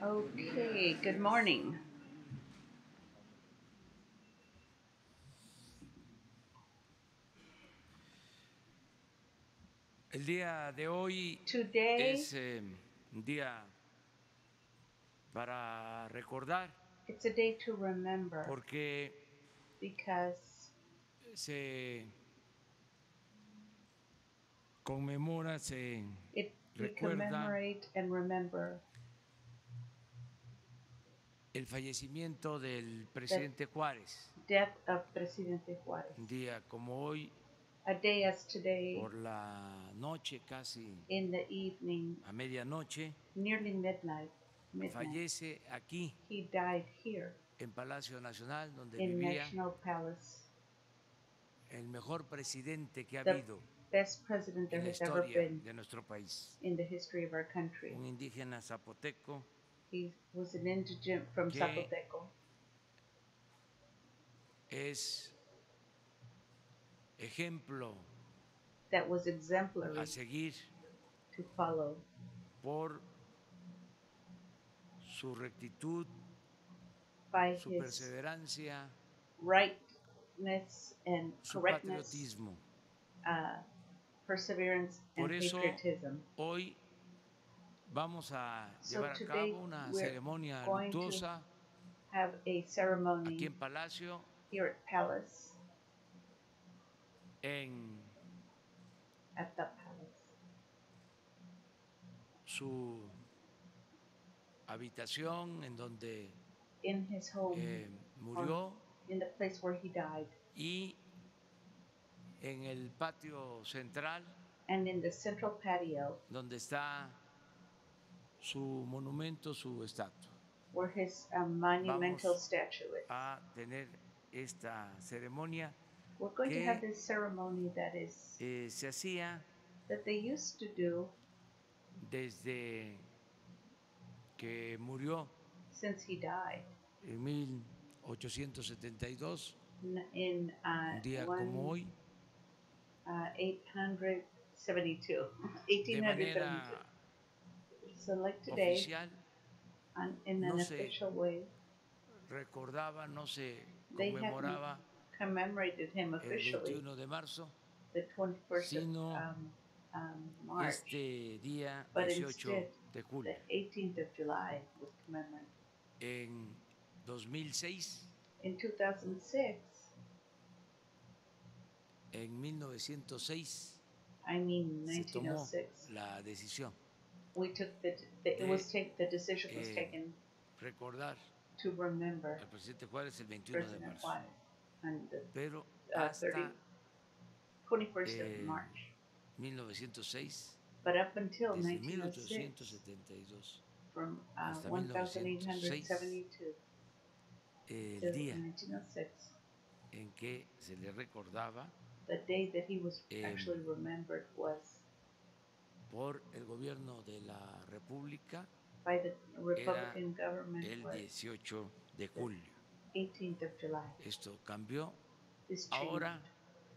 Okay, good morning. El día de hoy Today, es un día para recordar it's a day to remember porque because se conmemora, se we recuerda commemorate and remember el fallecimiento del the presidente Juárez. death of Presidente Un Juárez. día como hoy, A day as today, por la noche, casi in the evening, a medianoche, nearly midnight, fallece aquí he died here en Palacio Nacional, donde in vivía National Palace, el mejor presidente que ha the habido best president en there la has ever historia been de nuestro país. in the history of our country. Un indígena zapoteco He was an indigent from que Zapoteco. es ejemplo That was a exemplary seguir to follow por su rectitud, by su his perseverancia, rightness and su correctness, patriotismo. uh, perseverance Por and eso patriotism. hoy vamos a So llevar a cabo today una we're ceremonia going to luctuosa have a aquí ceremony en Palacio, here at Palace, en at the Palace, su habitación en donde in his home or murió in the place where he died, y en el patio central and in the central patio donde está su monumento, su estatua. where his monumental Vamos statue is. a tener esta ceremonia We're going to have que this ceremony that is se hacía that they used to do desde que murió since he died en 1872, in un día como one hoy, 872, de 1872. manera So, like today, oficial. in an No se official way, recordaba, no se they hadn't conmemoraba commemorated him el officially 21 de marzo, the 21st of sino March, este día but 18 instead de the julio. 18th of July was commemorated. En 2006, In 2006, en 1906, I mean se tomó 1906, la decisión we took de the decision was eh, taken recordar to remember al presidente Juárez el 21 de President marzo. Juarez on the Pero 30, hasta 21st of March. 1906, But up until desde 1906, 1872 from hasta 1906, 1872 el to día 1906, en que se le recordaba the day that he was eh, actually remembered was por el gobierno de la República by the era Republican government el was 18 de the julio. 18th of July. Esto cambió. This changed. Ahora,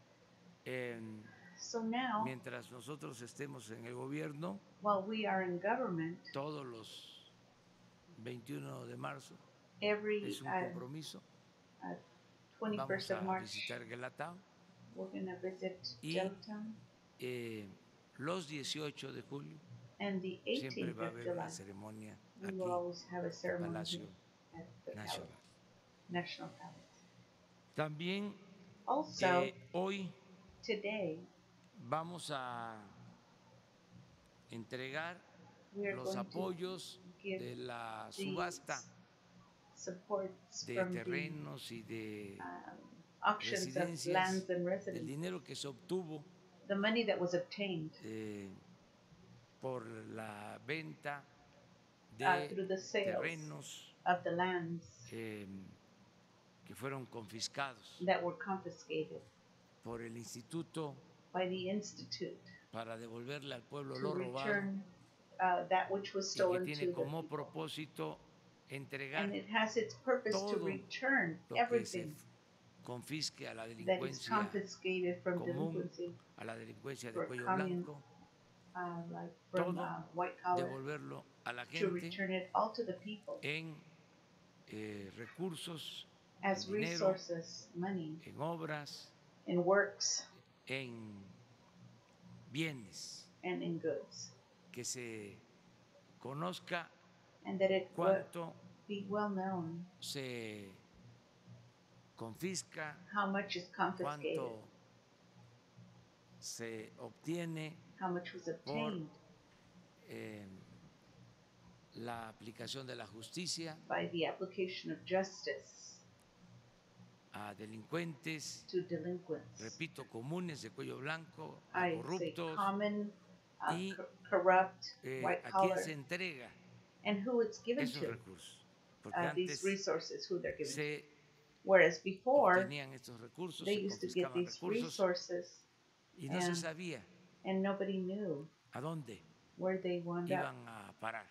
So now, mientras nosotros estemos en el gobierno, while we are in government, todos los 21 de marzo every es un compromiso. uh, Vamos 21st of a March, visitar Guelatao we're going to visit y Geltown, los 18 de julio and the siempre 18th va a of haber una July, ceremonia we will aquí always have a en ceremony Palacio here at the Nacional. Palace, National Palace. También Also, hoy today, vamos a entregar we are los going to apoyos give de la the subasta supports de from the terrenos y de auctions of residencias, lands and del residences, dinero que se obtuvo the money that was obtained por la venta de through the sales terrenos of the lands que fueron confiscados that were confiscated por el Instituto by the Institute para devolverle al pueblo to lo robado return that which was y que stolen tiene to the como people. propósito And entregar it has its purpose to todo return lo que se everything confisque a la that is delincuencia confiscated from común, delinquency a la delincuencia de for cuello common, blanco, like from todo white collar, devolverlo a la to gente return it all to the people en recursos, as en dinero, resources, money, en obras, in works, en bienes, and in goods, que se conozca and that it would cuánto be well known se confisca, how much is confiscated, cuánto se obtiene how much was por obtained la aplicación de la justicia by the application of justice a delincuentes, to delinquents. repito, comunes de cuello blanco, a I say corruptos, common, y corrupt, white a quién collar, se entrega and who it's given esos to, recursos. Porque these antes resources, who they're given to. se Whereas before, obtenían estos recursos, they se used to get confiscaban these recursos resources y no se sabía and nobody knew a dónde where they wound up. iban a parar.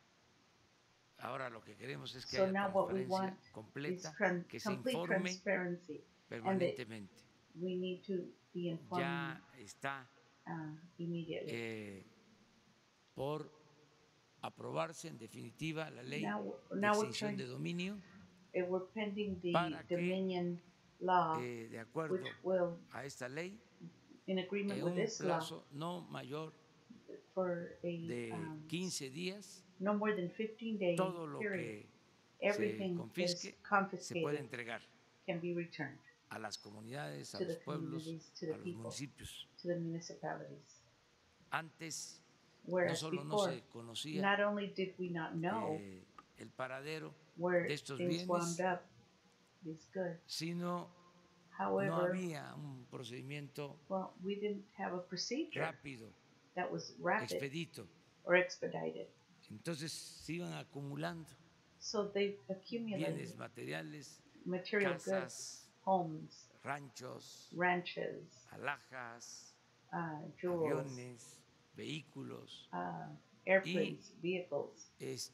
Ahora lo que queremos es que So haya now what we want transparencia is completa, que se complete informe transparency, and that permanentemente. we need to be informed Ya está immediately. por aprobarse en definitiva la ley Now de we're extinción de dominio we're pending the para que, Dominion law, de acuerdo which will, a esta ley, in agreement en with un this law, plazo no mayor for a de 15 días, no more than 15-day todo lo period, que everything se that is confisque se puede confiscated entregar can be returned a las comunidades, a to los the pueblos, communities, to the a los people, municipios. to the municipalities. Antes no Whereas solo no before, se conocía not only did we not know el paradero where de estos things wound bienes, up, these goods, sino no however, había un procedimiento well, we didn't have a procedure rápido, that was rapid expedito. or expedited. Entonces se iban acumulando So they accumulated bienes materiales, material goods, casas, homes, ranchos, ranches, alhajas, jewels, aviones, vehículos, airplanes, vehicles.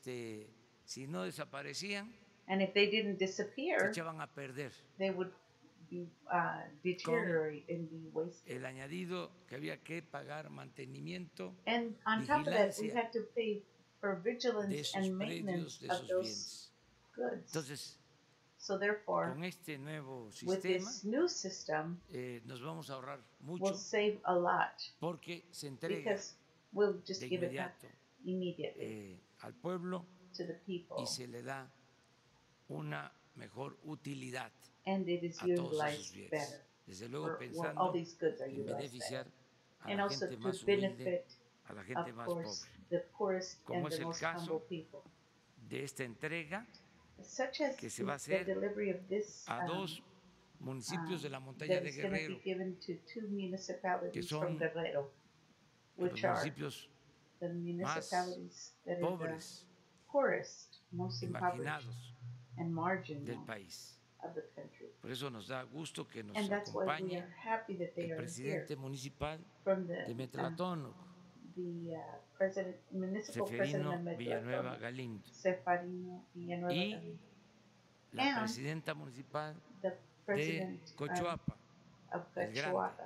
Si no desaparecían, And if they didn't se disappear, echaban a perder. they would be deteriorate and be wasted. El añadido que había que pagar mantenimiento And on top of that, we vigilancia had to pay for de vigilance esos and predios, maintenance de of esos those bienes. goods. Entonces, So therefore, con este nuevo with sistema this new system, nos vamos a ahorrar we'll mucho save a lot porque se entrega because we'll just de give it back inmediato immediately al pueblo to the people, y se le da una mejor utilidad and it is a todos esos utilized bienes. better. Desde luego All pensando these goods are en utilized beneficiar better. a And la also gente to más humilde, benefit, a la gente of más course, pobre. the poorest Como and es the el most caso humble people. de esta entrega Such as que se va a the hacer delivery of this a dos municipios de la montaña that de is going to Guerrero, be given to two municipalities son from Guerrero, los which are municipios the municipalities that are the pobres poorest, most y impoverished, marginados and del marginal país. of the country. Por eso nos da gusto que nos And that's why we acompañe are happy that they el are here presidente municipal from de Metlatónoc, the municipal president Seferino of Villanueva Metlatónoc, Galindo, Sefarino Villanueva y Galindo, la and presidenta municipal the de president Cochuapa, of el Grande, Cachuapa,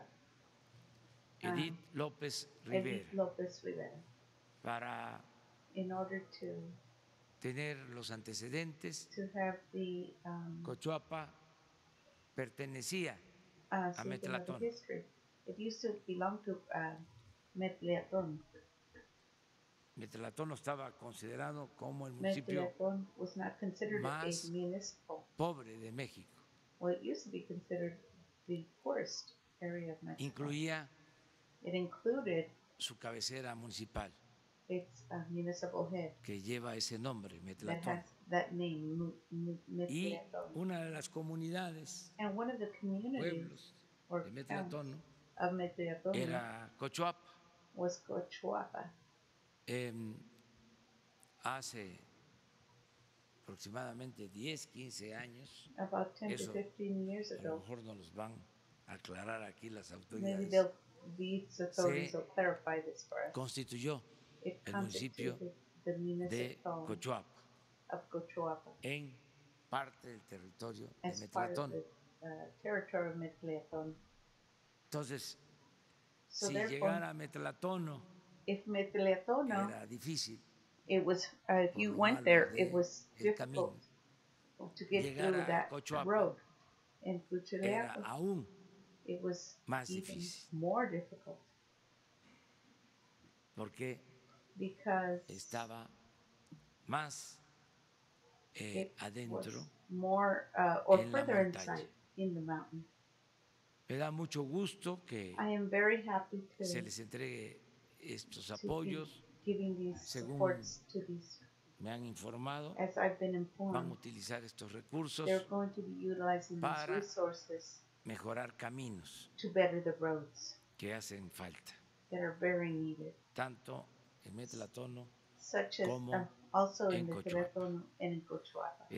Edith López Edith Rivera, Lopez Rivera, para in order to tener los antecedentes. have the Cochuapa pertenecía a something of the Metlatón. history. It used to belong to Metliaton. Metlatón no estaba considerado como el municipio Metliaton was not considered a más municipal. pobre de México. Well, it used to be considered the poorest area of Mexico. Incluía It included su cabecera municipal, its municipal head que lleva ese nombre, that Metlatón. has that name, Y Metliaton. una de las comunidades, And one of the communities pueblos or de towns Metlatón of Metliaton era Cochuapa. was Cochuapa. Hace aproximadamente 10, 15 años, About 10 Eso, to 15 years a lo ago. mejor nos los van a aclarar aquí las Maybe autoridades, these authorities Se will clarify this for us. constituyó It el municipio constituted the de municipal Cochuapa of Cochuapa en parte del territorio de as part of Metlatón. the territory of Metliaton. Entonces, So si therefore, llegara a Metlatóno, if Metliatono era difícil It was, if por you lo went malo there, it de was el camino. difficult to get Llegar through a that Cochuapa road. In era Puchaleaco, aún it was más even difícil more difficult porque because estaba más it was adentro more or en la further montaña. inside in the mountain. Me da mucho gusto que I am very happy se les entregue estos to be apoyos. giving these Según supports to these. me han informado, As I've been van a informed, utilizar estos recursos they're going to be utilizing these para resources mejorar caminos to better the roads que hacen falta, that are very needed, tanto en Metlatono such as como also in en the Cochuapa. Teléfono and in Cochuapa.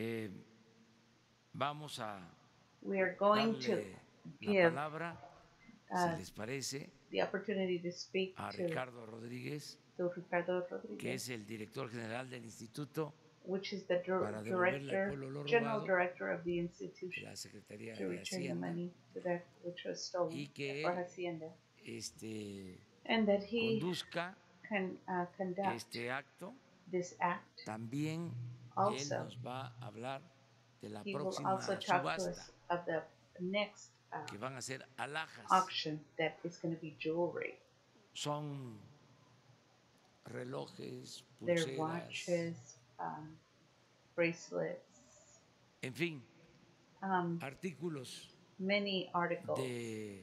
Vamos a We are going to darle la give palabra, si les parece, the opportunity to speak a to Ricardo Rodríguez, Ricardo que Rodriguez, es el director general del Instituto which is the para devolverle al director, pueblo lo general robado director of the de institution la Secretaría to de return the Hacienda, money to that which was stolen y que for él Hacienda, este, and that he conduzca can conduct este acto. this act. También él Also, nos va a hablar de la he will also próxima talk to subasta, us of the next que van a ser alhajas. auction that is going to be jewelry. Son relojes, Their pulseras, watches, bracelets, en fin, artículos many articles, de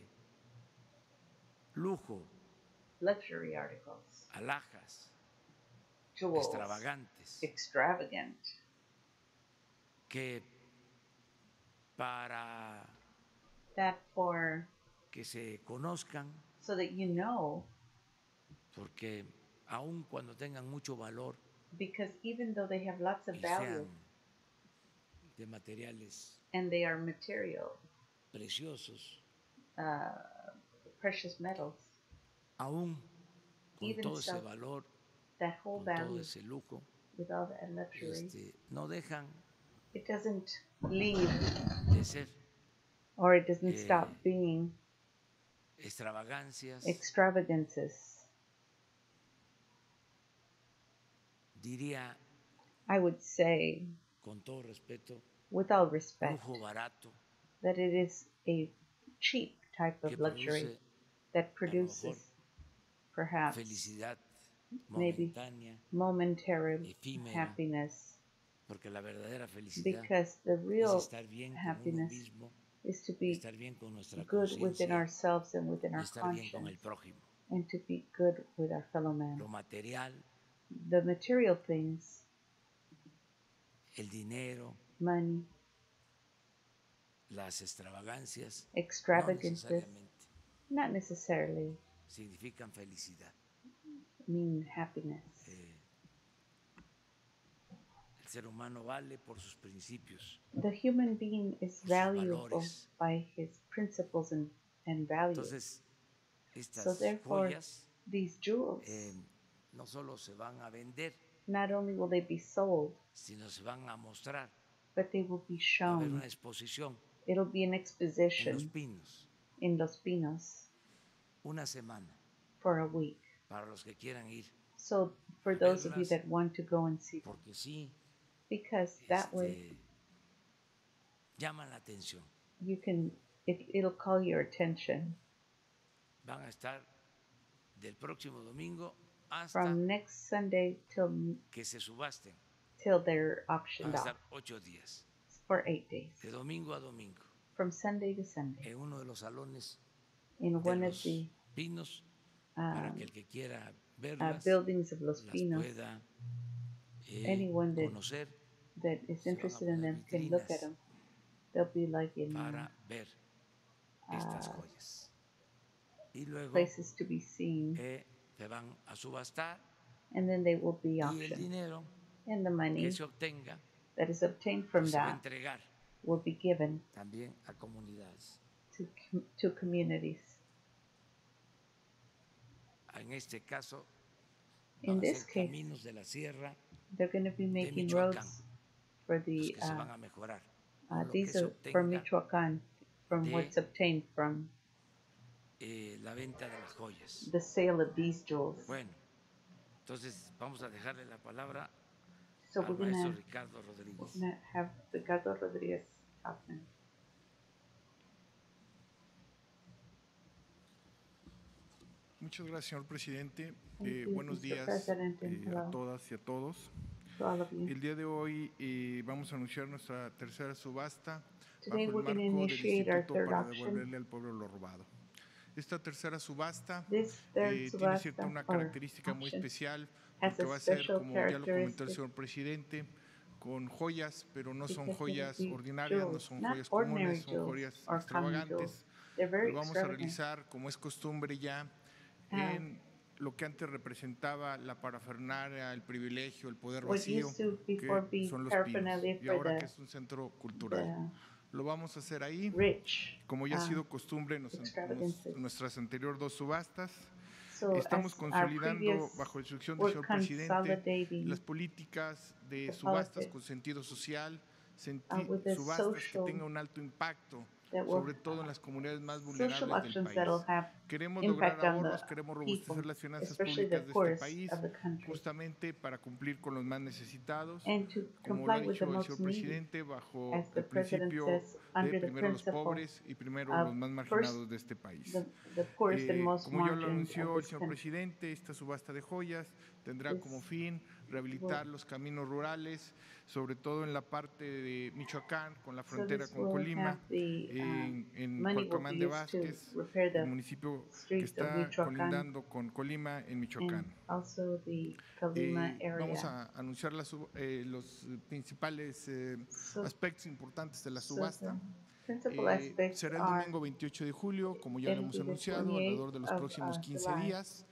lujo, luxury articles, alhajas, jewels, extravagantes, extravagant, que para that for que se conozcan, so that you know, porque aun cuando tengan mucho valor because even though they have lots of y value sean de materiales and they are material, preciosos, precious metals, aún con even todo so, ese valor, that whole con todo value ese lujo, with all the luxuries, no dejan it doesn't leave de ser or it doesn't stop being extravagancias, extravagances. diría I would say, con todo respeto, with all respect, lujo barato, that it is a cheap type que of luxury produce that a lo produces mejor perhaps felicidad maybe momentánea, momentary efímera, happiness, porque la verdadera felicidad because the es real estar bien con uno happiness mismo, is to be estar bien con nuestra good within conciencia ourselves and within y our estar bien con el conscience, prójimo. and to be good with our fellow man. Lo material, The material things, el dinero, money, las extravagancias, no extravagances, necesariamente not necessarily significan felicidad. mean happiness. El ser humano vale por sus principios, The human being is por sus valuable valores. by his principles and values. Entonces, So estas therefore, joyas these jewels, no solo se van a vender, not only will they be sold, sino se van a mostrar. but they will be Va a haber shown. una exposición It'll be an en Los exposition Pinos, in Los Pinos una semana, for a week. para los que quieran ir, So for a those of you verlas, that want to go and see them, porque sí, because that way llaman la atención. you can, it'll call your attention. Van a estar del próximo domingo hasta From next Sunday que se subasten. till they're Van auctioned a off estar 8 días, for 8 days, de domingo a domingo, from Sunday to Sunday, en uno de los salones in de one of Los the Pinos, para que el que quiera verlas buildings of Los las Pinos. pueda Anyone that conocer. is Se van a interested in poner them can look at vitrinas them. They'll be like in para ver estas joyas. Y luego places to be seen, se van a subastar and then they will be y el auctioned. dinero And the que money se obtenga that is obtained from pues se va a that entregar will be given también a comunidades. to communities. En este caso In van a this ser case, caminos de la sierra they're going to be making Michoacán, roads for los the que se van a mejorar. Con lo que these se are from obtenga Michoacán, from de what's obtained from la venta de las joyas. the sale of these jewels. Bueno, Entonces vamos a dejarle la palabra So al maestro Ricardo Rodríguez. we're gonna have Ricardo Rodríguez talk now. Muchas gracias, señor presidente. Thank you, Buenos Mr. días President, and a hello todas y a todos. to all of you. El día de hoy vamos a anunciar nuestra tercera subasta Today bajo el we're going to marco del initiate our Instituto third para auction. devolverle al pueblo lo robado. Esta tercera subasta This third tiene subasta una or característica muy auction especial has porque a va a ser, special como ya lo comentó el characteristic señor presidente, con joyas, pero no son because it'll joyas be ordinarias, no jewels, son not joyas ordinary comunes, son jewels joyas or common jewels. extravagantes. They're very Lo vamos a extravagant. realizar, como es costumbre ya, en lo que antes representaba la parafernalia, el privilegio, el poder What vacío, used to before que be son los pinos, paraphernalia y for ahora que es un centro cultural. Lo vamos a hacer ahí, rich como ya ha sido costumbre en extravagances. nuestras anteriores dos subastas. So Estamos as our consolidando, previous bajo instrucción del we're señor presidente, consolidating las políticas de the subastas politics, con sentido social, with the subastas que social tengan un alto impacto, that will sobre todo en las comunidades más social vulnerables del actions país. that'll have Queremos lograr impact on the ahorros, queremos robustecer people, las finanzas especially públicas the de este poorest país, of the country, justamente para cumplir con los más necesitados, and to como lo ha comply with the dicho el most señor needy, presidente, bajo as the el president principio says, de under the primero los principle pobres y primero of los más first marginados de este país. the poorest and most Como ya lo margined anunció of el this señor country. presidente, esta subasta de joyas tendrá This como fin rehabilitar los caminos rurales, sobre todo en la parte de Michoacán, con la So frontera this con will Colima, have the en money will Cualcamán be de used to Vázquez, repair el the municipio que streets of está Michoacán colindando con Colima en Michoacán. and also the Colima Vamos area. a anunciar los principales So, aspectos importantes de la so subasta. the principal aspects Será el are domingo 28 de julio, como ya lo it'll hemos be the anunciado, 28th alrededor de los of próximos 15 July. días.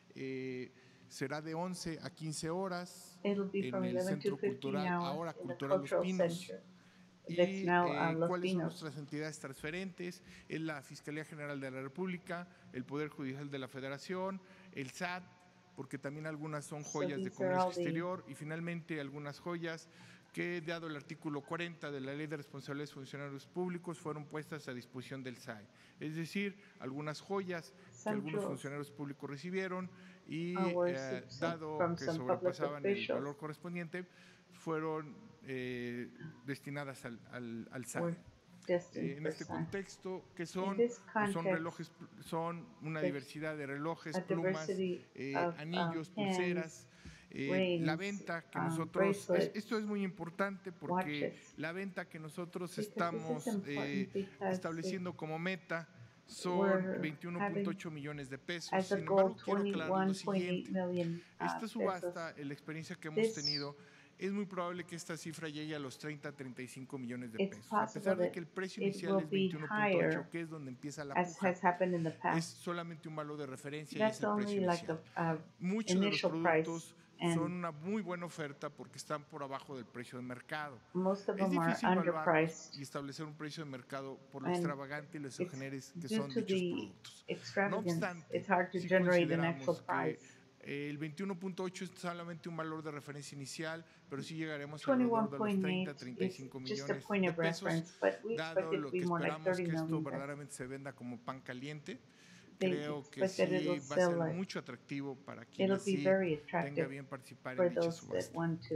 Será de 11 a 15 horas It'll be en from el 11 Centro to 15 Cultural, hours ahora in the Cultural Los cultural Pinos. center. Y That's now Los cuáles son Pinos. nuestras entidades transferentes: es la Fiscalía General de la República, el Poder Judicial de la Federación, el SAT, porque también algunas son joyas de these are comercio all the- exterior, y finalmente algunas joyas que, dado el artículo 40 de la Ley de Responsabilidades de Funcionarios Públicos, fueron puestas a disposición del SAE. Es decir, algunas joyas que algunos funcionarios públicos recibieron y, dado que sobrepasaban el valor correspondiente, fueron destinadas al SAE. En este contexto, ¿qué son? Pues son relojes, son una diversidad de relojes, plumas, anillos, pulseras. La venta que nosotros, esto es muy importante porque la venta que nosotros estamos estableciendo como meta son 21.8 millones de pesos. Sin embargo, quiero aclarar lo siguiente: esta subasta, la experiencia que hemos tenido, es muy probable que esta cifra llegue a los 30 a 35 millones de pesos. A pesar de que el precio inicial es 21.8, que es donde empieza la puja, es solamente un valor de referencia y es el precio inicial. Muchos de los productos son una muy buena oferta porque están por abajo del precio de mercado. Es difícil evaluarlos y establecer un precio de mercado por lo extravagante y los exogenes que son dichos productos. No obstante, si consideramos que el 21.8 es solamente un valor de referencia inicial, pero sí llegaremos alrededor de los 30 a 35 millones de pesos, dado lo que esperamos que esto verdaderamente se venda como pan caliente. Creo que sí va a ser mucho atractivo para quienes sí tenga bien participar en dicha subasta.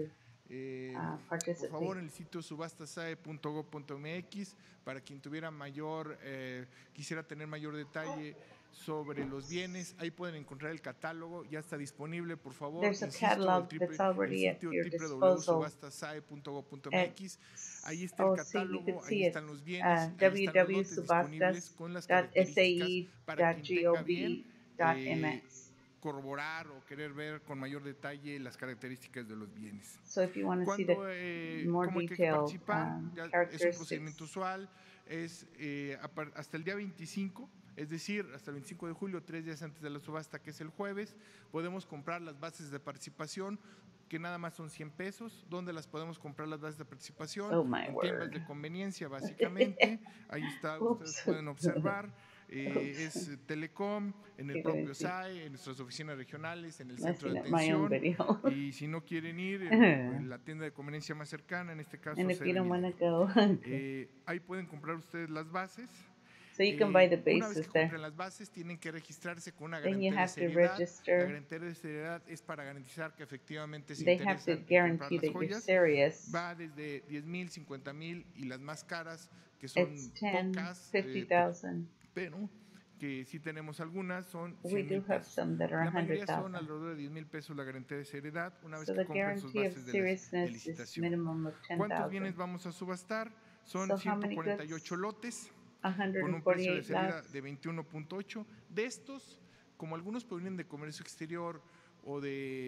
Por favor, en el sitio subastasae.gov.mx, para quien tuviera quisiera tener mayor detalle sobre los bienes, ahí pueden encontrar el catálogo, ya está disponible. Por favor, insisto, el sitio www.subastasae.gov.mx, ahí está el catálogo, ahí están los bienes, ahí están los lotes disponibles con las características para quien tenga bien corroborar o querer ver con mayor detalle las características de los bienes. ¿Cómo hay que participar? Es un procedimiento usual, es hasta el día 25, es decir, hasta el 25 de julio, 3 días antes de la subasta, que es el jueves. Podemos comprar las bases de participación, que nada más son 100 pesos. ¿Dónde las podemos comprar las bases de participación? En tiendas de conveniencia, básicamente. Ahí está, ustedes pueden observar. Es Telecom, en el propio SAE, en nuestras oficinas regionales, en el centro de atención. Y si no quieren ir, en la tienda de conveniencia más cercana, en este caso, ahí pueden comprar ustedes las bases. So you can buy the Una vez bases que there. compren las bases, tienen que registrarse con una Then you garantía de have to seriedad. La register. garantía de seriedad es para garantizar que efectivamente se They have to interesan en comprar guarantee las that you're joyas. serious. Va desde 10,000, 50,000 y las más caras, que son It's 10, pocas, 50,000. pero que sí tenemos algunas, son We 100,000 do have pesos. some that are La mayoría son 100,000. alrededor de 10,000 pesos la garantía de seriedad una vez So que the compren sus guarantee of bases de seriousness is licitación. minimum of ¿Cuántos bienes 10,000. vamos a subastar? Son So how many 148 goods? lotes con un precio de 148 salida lots. de 21.8. De estos, como algunos provienen de comercio exterior o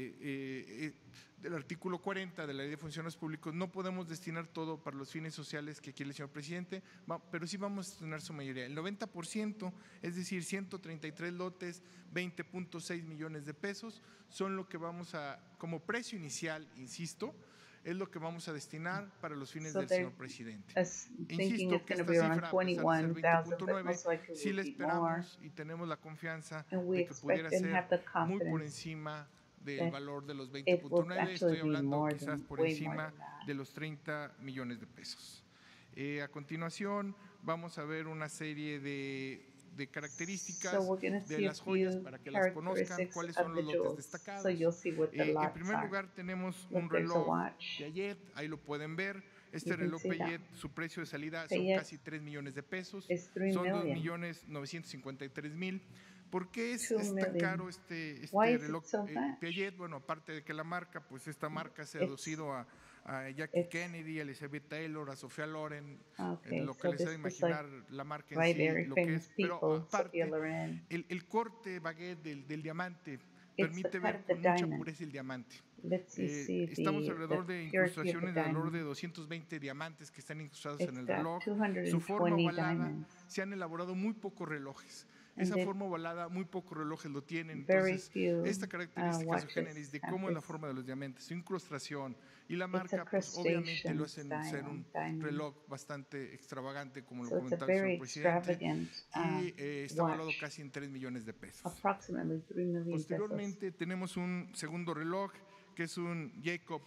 del artículo 40 de la Ley de Funcionarios Públicos, no podemos destinar todo para los fines sociales que quiere el señor presidente, pero sí vamos a destinar su mayoría. El 90%, es decir, 133 lotes, 20.6 millones de pesos, son lo que vamos a, como precio inicial, insisto, es lo que vamos a destinar para los fines del señor presidente. Thinking Insisto it's que going to esta be around cifra, a pesar de ser 21,000, but 20.9, most likely sí will la be more. esperamos y tenemos la confianza And we de que pudiera expect and ser have the muy por confidence encima del that valor de los it will 20.9, actually estoy be hablando more quizás than, por way more encima than that. de los 30 millones de pesos. A continuación vamos a ver una serie de características So we're going to de see a las joyas few para que las conozcan, characteristics cuáles of son the los lotes jewels. destacados. So you'll see what the En lots primer are. lugar tenemos Look, un there's a reloj watch. Piaget, ahí lo pueden ver. Este You can reloj see that. Piaget, su precio de salida son Piaget casi 3 millones de pesos, is 3 son million. 2.953.000. ¿Por qué es 2 tan million. caro Why este is it reloj so much? Piaget? Bueno, aparte de que la marca, pues esta marca se ha It's- aducido a Jackie it's- Kennedy, a Elizabeth Taylor, a Sofía Loren, Okay, lo que so les ha de this was like imaginar la marca en by sí, very lo que famous es, pero people, Sophia aparte, Loren. el corte baguette del diamante the permite cut ver of the con mucha diamond. pureza el diamante. Let's see Estamos the alrededor de purity of the incrustaciones de alrededor de diamond. 220 diamantes que están incrustados It's en el got reloj. Su forma 220 ovalada, diamonds. se han elaborado muy pocos relojes. And Esa they- forma ovalada, muy pocos relojes lo tienen. Very Entonces, few, esta característica watches su generis de have cómo es la this. forma de los diamantes, su incrustación y la It's a marca, pues obviamente lo hacen crustation ser un diamond. reloj bastante extravagante, como So lo it's a comentaba el very señor presidente, extravagant y está valuado watch. casi en 3 millones de pesos. Approximately 3 million pesos. Posteriormente tenemos un segundo reloj que es un Jacob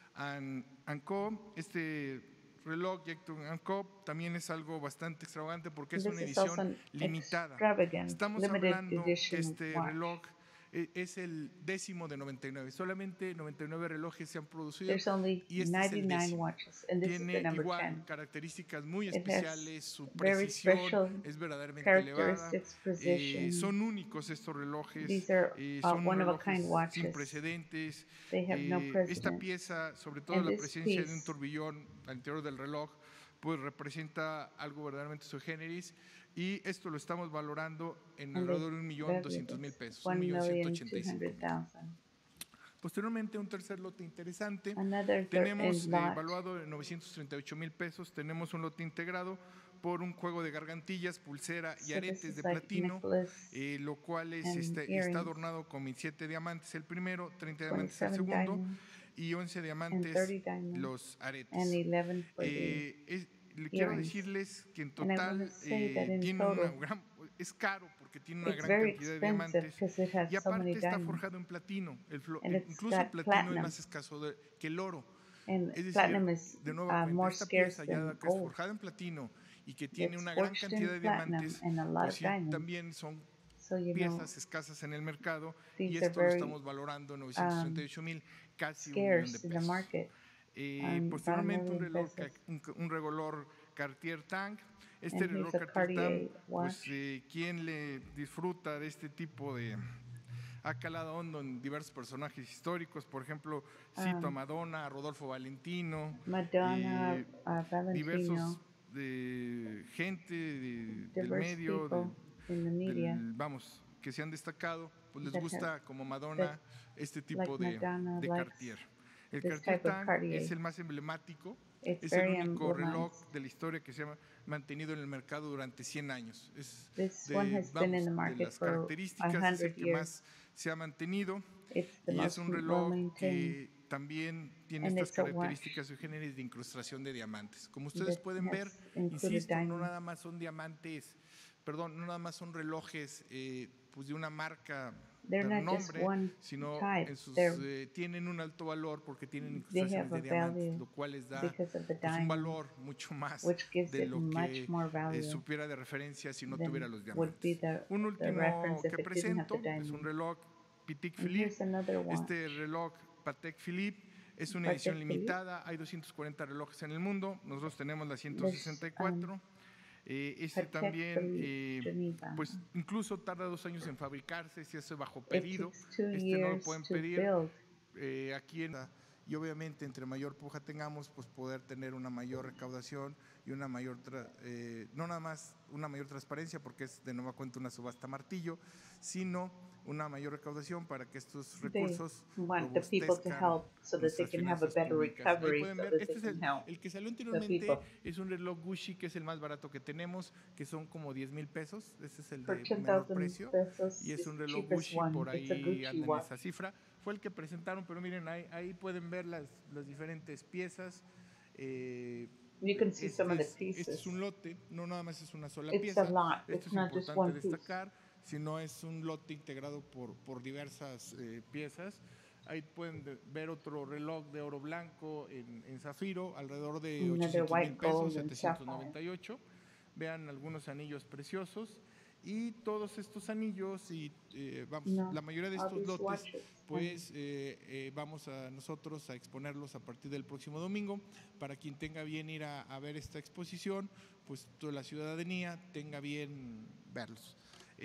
Co. Este reloj Jacob Co. también es algo bastante extravagante porque es This una is also edición an limitada. extravagant, Estamos limited hablando que edition este watch. reloj es el 10º de 99. Solamente 99 relojes se han producido There's only y este es el 99 10º. watches, and this is the Tiene number igual 10. características muy It has especiales, su very precisión special es verdaderamente elevada. characteristics, precision. Son únicos estos relojes, These are son one-of-a-kind relojes watches. sin precedentes. They have no Esta precedent. pieza, sobre todo And la this presencia de un piece- tourbillon al interior del reloj, pues representa algo verdaderamente sui generis y esto lo estamos valorando en And alrededor de the 1.200.000 pesos, 1,250,000. 1.185.000. Posteriormente, un tercer lote interesante. Another Tenemos lot. evaluado en 938,000 pesos. Tenemos un lote integrado por un juego de gargantillas, pulsera y So this aretes is de like platino, necklace, lo cual and está earrings. adornado con 27 diamantes el primero, 30 diamantes el 27 segundo diamonds, y 11 and diamantes 30 diamonds, los aretes. and 11 for the Le quiero earrings. decirles que en And I total wanna say that in tiene una total, gran, es caro porque tiene una it's gran very cantidad de expensive diamantes because it has y so many aparte está diamonds. forjado en platino. And it's Incluso el got platino es platinum. más escaso que el oro. And Es decir, platinum is de nuevo cuenta, more esta scarce pieza ya than que es gold. forjada en platino y que tiene It's una gran forged cantidad de in platinum diamantes, and a lot pues of sí, diamonds. también son So you know, piezas escasas en el mercado y these are esto lo very estamos valorando en 938,000, casi 1 millón de scarce in the pesos. market. Posteriormente about a million un reloj Cartier Tank. Este And reloj he's a Cartier Tank, Cartier pues watch. quien le disfruta de este tipo de ha calado hondo en diversos personajes históricos, por ejemplo, cito a Madonna, a Rodolfo Valentino, Madonna, diversos Valentino, gente del diverse medio, people in the media vamos, que se han destacado, pues les that gusta como Madonna este tipo like Madonna de likes Cartier. El this Cartier type of Tank Cartier. es el más emblemático, It's es el very único reloj emblematic. de la historia que se ha mantenido en el mercado durante 100 años. This one has been in the de market las for características, es 100 el que years. más se ha mantenido It's the y es most un reloj well-maintained. que también tiene And estas it's a watch características sui generis de incrustación de diamantes. Como ustedes that pueden ver, has included insisto, no diamonds. nada más son diamantes, perdón, no nada más son relojes pues de una marca They're dar not just nombre, one sino type. tienen un alto valor porque tienen They have incrustaciones a de diamantes, value lo cual les da because of the pues, un diamond, valor mucho más which gives de it lo much que more value supiera de referencia si no than tuviera los would be diamantes. Un the último reference if que it didn't have the presento es un diamond. reloj Patek And Philippe. here's another watch. Este reloj Patek Philippe es una Patek edición Philippe. limitada, hay 240 relojes en el mundo, nosotros tenemos la 164. Este Patek también, Philippe, Geneva. pues incluso tarda 2 años en fabricarse, se hace bajo It pedido. takes 2 Este no lo years pueden to pedir build. aquí y obviamente entre mayor puja tengamos, pues poder tener una mayor recaudación y una mayor, no nada más una mayor transparencia, porque es de nueva cuenta una subasta martillo, sino una mayor recaudación para que estos recursos They want the people to help so that they can have a better recovery, Ahí pueden so ver, that este they es can help el que salió the anteriormente, people. es un reloj Gucci que es el más barato que tenemos, que son como 10,000 pesos, ese es el For de menor 10,000 precio, pesos y es is un the reloj cheapest Gucci, one. por It's a ahí Gucci anda en watch. esa cifra. Fue el que presentaron, pero miren, ahí pueden ver las diferentes piezas. You can see some of the Este pieces. es un lote, no nada más es una sola It's pieza. a lot. Esto It's es not just importante one piece. destacar, sino es un lote integrado por diversas piezas. Ahí pueden ver otro reloj de oro blanco en zafiro, alrededor de Another 800,000 white pesos, gold and 798. Vean algunos anillos preciosos. Y todos estos anillos y la mayoría de all estos these lotes, watches. pues vamos a nosotros a exponerlos a partir del próximo domingo. Para quien tenga bien ir a ver esta exposición, pues toda la ciudadanía tenga bien verlos.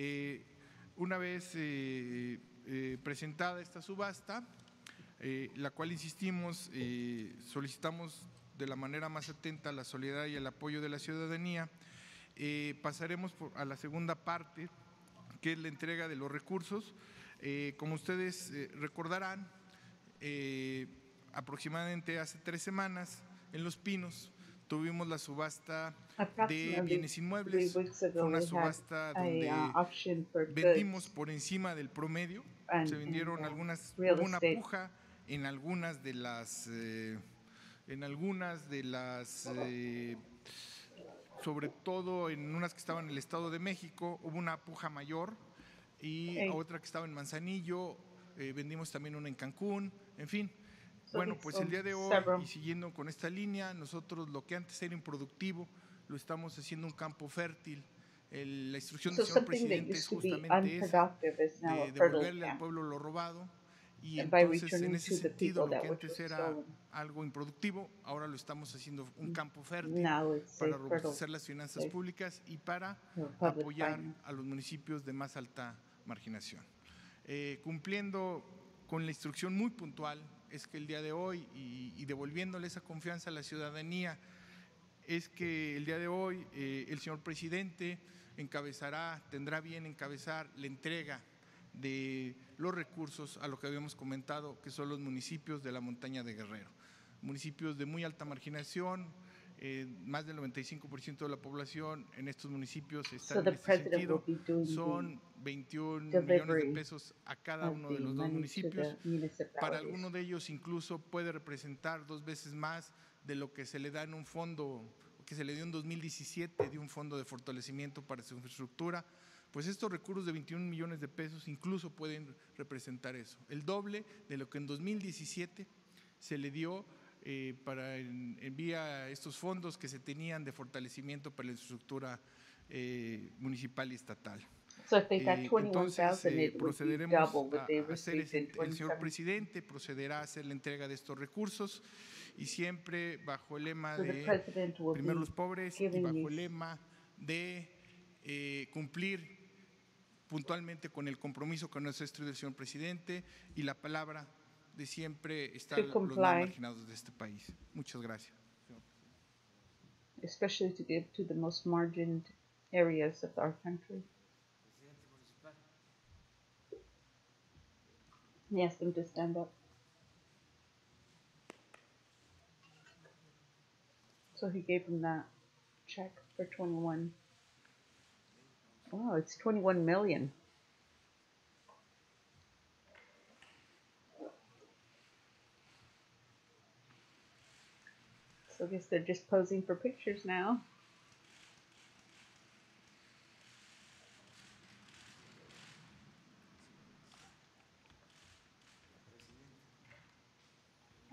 Una vez presentada esta subasta, la cual insistimos, solicitamos de la manera más atenta la solidaridad y el apoyo de la ciudadanía. Pasaremos a la segunda parte, que es la entrega de los recursos. Como ustedes recordarán, aproximadamente hace 3 semanas en Los Pinos tuvimos la subasta de bienes inmuebles. Fue una subasta donde vendimos por encima del promedio. Se vendieron hubo una puja en algunas de las sobre todo en unas que estaban en el Estado de México, hubo una puja mayor, y otra que estaba en Manzanillo, vendimos también una en Cancún, en fin. Bueno, pues el día de hoy, y siguiendo con esta línea, nosotros lo que antes era improductivo, lo estamos haciendo un campo fértil. La instrucción del señor presidente es justamente esa, de devolverle al pueblo lo robado. Y entonces, en ese sentido, lo que antes era algo improductivo, ahora lo estamos haciendo un campo fértil para robustecer las finanzas públicas y para apoyar a los municipios de más alta marginación. Cumpliendo con la instrucción muy puntual, es que el día de hoy, y devolviéndole esa confianza a la ciudadanía, es que el día de hoy el señor presidente tendrá bien encabezar la entrega de los recursos a lo que habíamos comentado, que son los municipios de la montaña de Guerrero, municipios de muy alta marginación. Más del 95% de la población en estos municipios está en este sentido. Son 21 millones de pesos a cada uno de los 2 municipios. Para alguno de ellos incluso puede representar 2 veces más de lo que se le da en un fondo, que se le dio en 2017, de un fondo de fortalecimiento para su infraestructura. Pues estos recursos de 21 millones de pesos incluso pueden representar eso, el doble de lo que en 2017 se le dio para envía estos fondos que se tenían de fortalecimiento para la infraestructura municipal y estatal. Entonces procederemos a hacer el señor presidente procederá a hacer la entrega de estos recursos, y siempre bajo el lema de primero los pobres y bajo el lema de cumplir puntualmente con el compromiso con nuestro estudio del señor presidente y la palabra de siempre estar los más marginados de este país. Muchas gracias. Especially to give to the most margined areas of our country. He asked them to stand up. So he gave him that check for 21. Oh, it's 21 million. So I guess they're just posing for pictures now.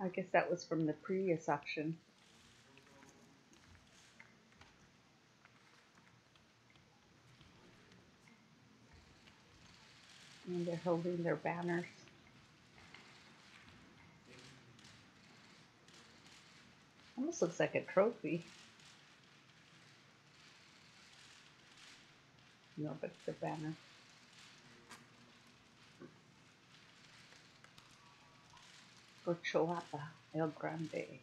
I guess that was from the previous auction. And they're holding their banners. Almost looks like a trophy. No, but it's a banner. Cochoapa El Grande.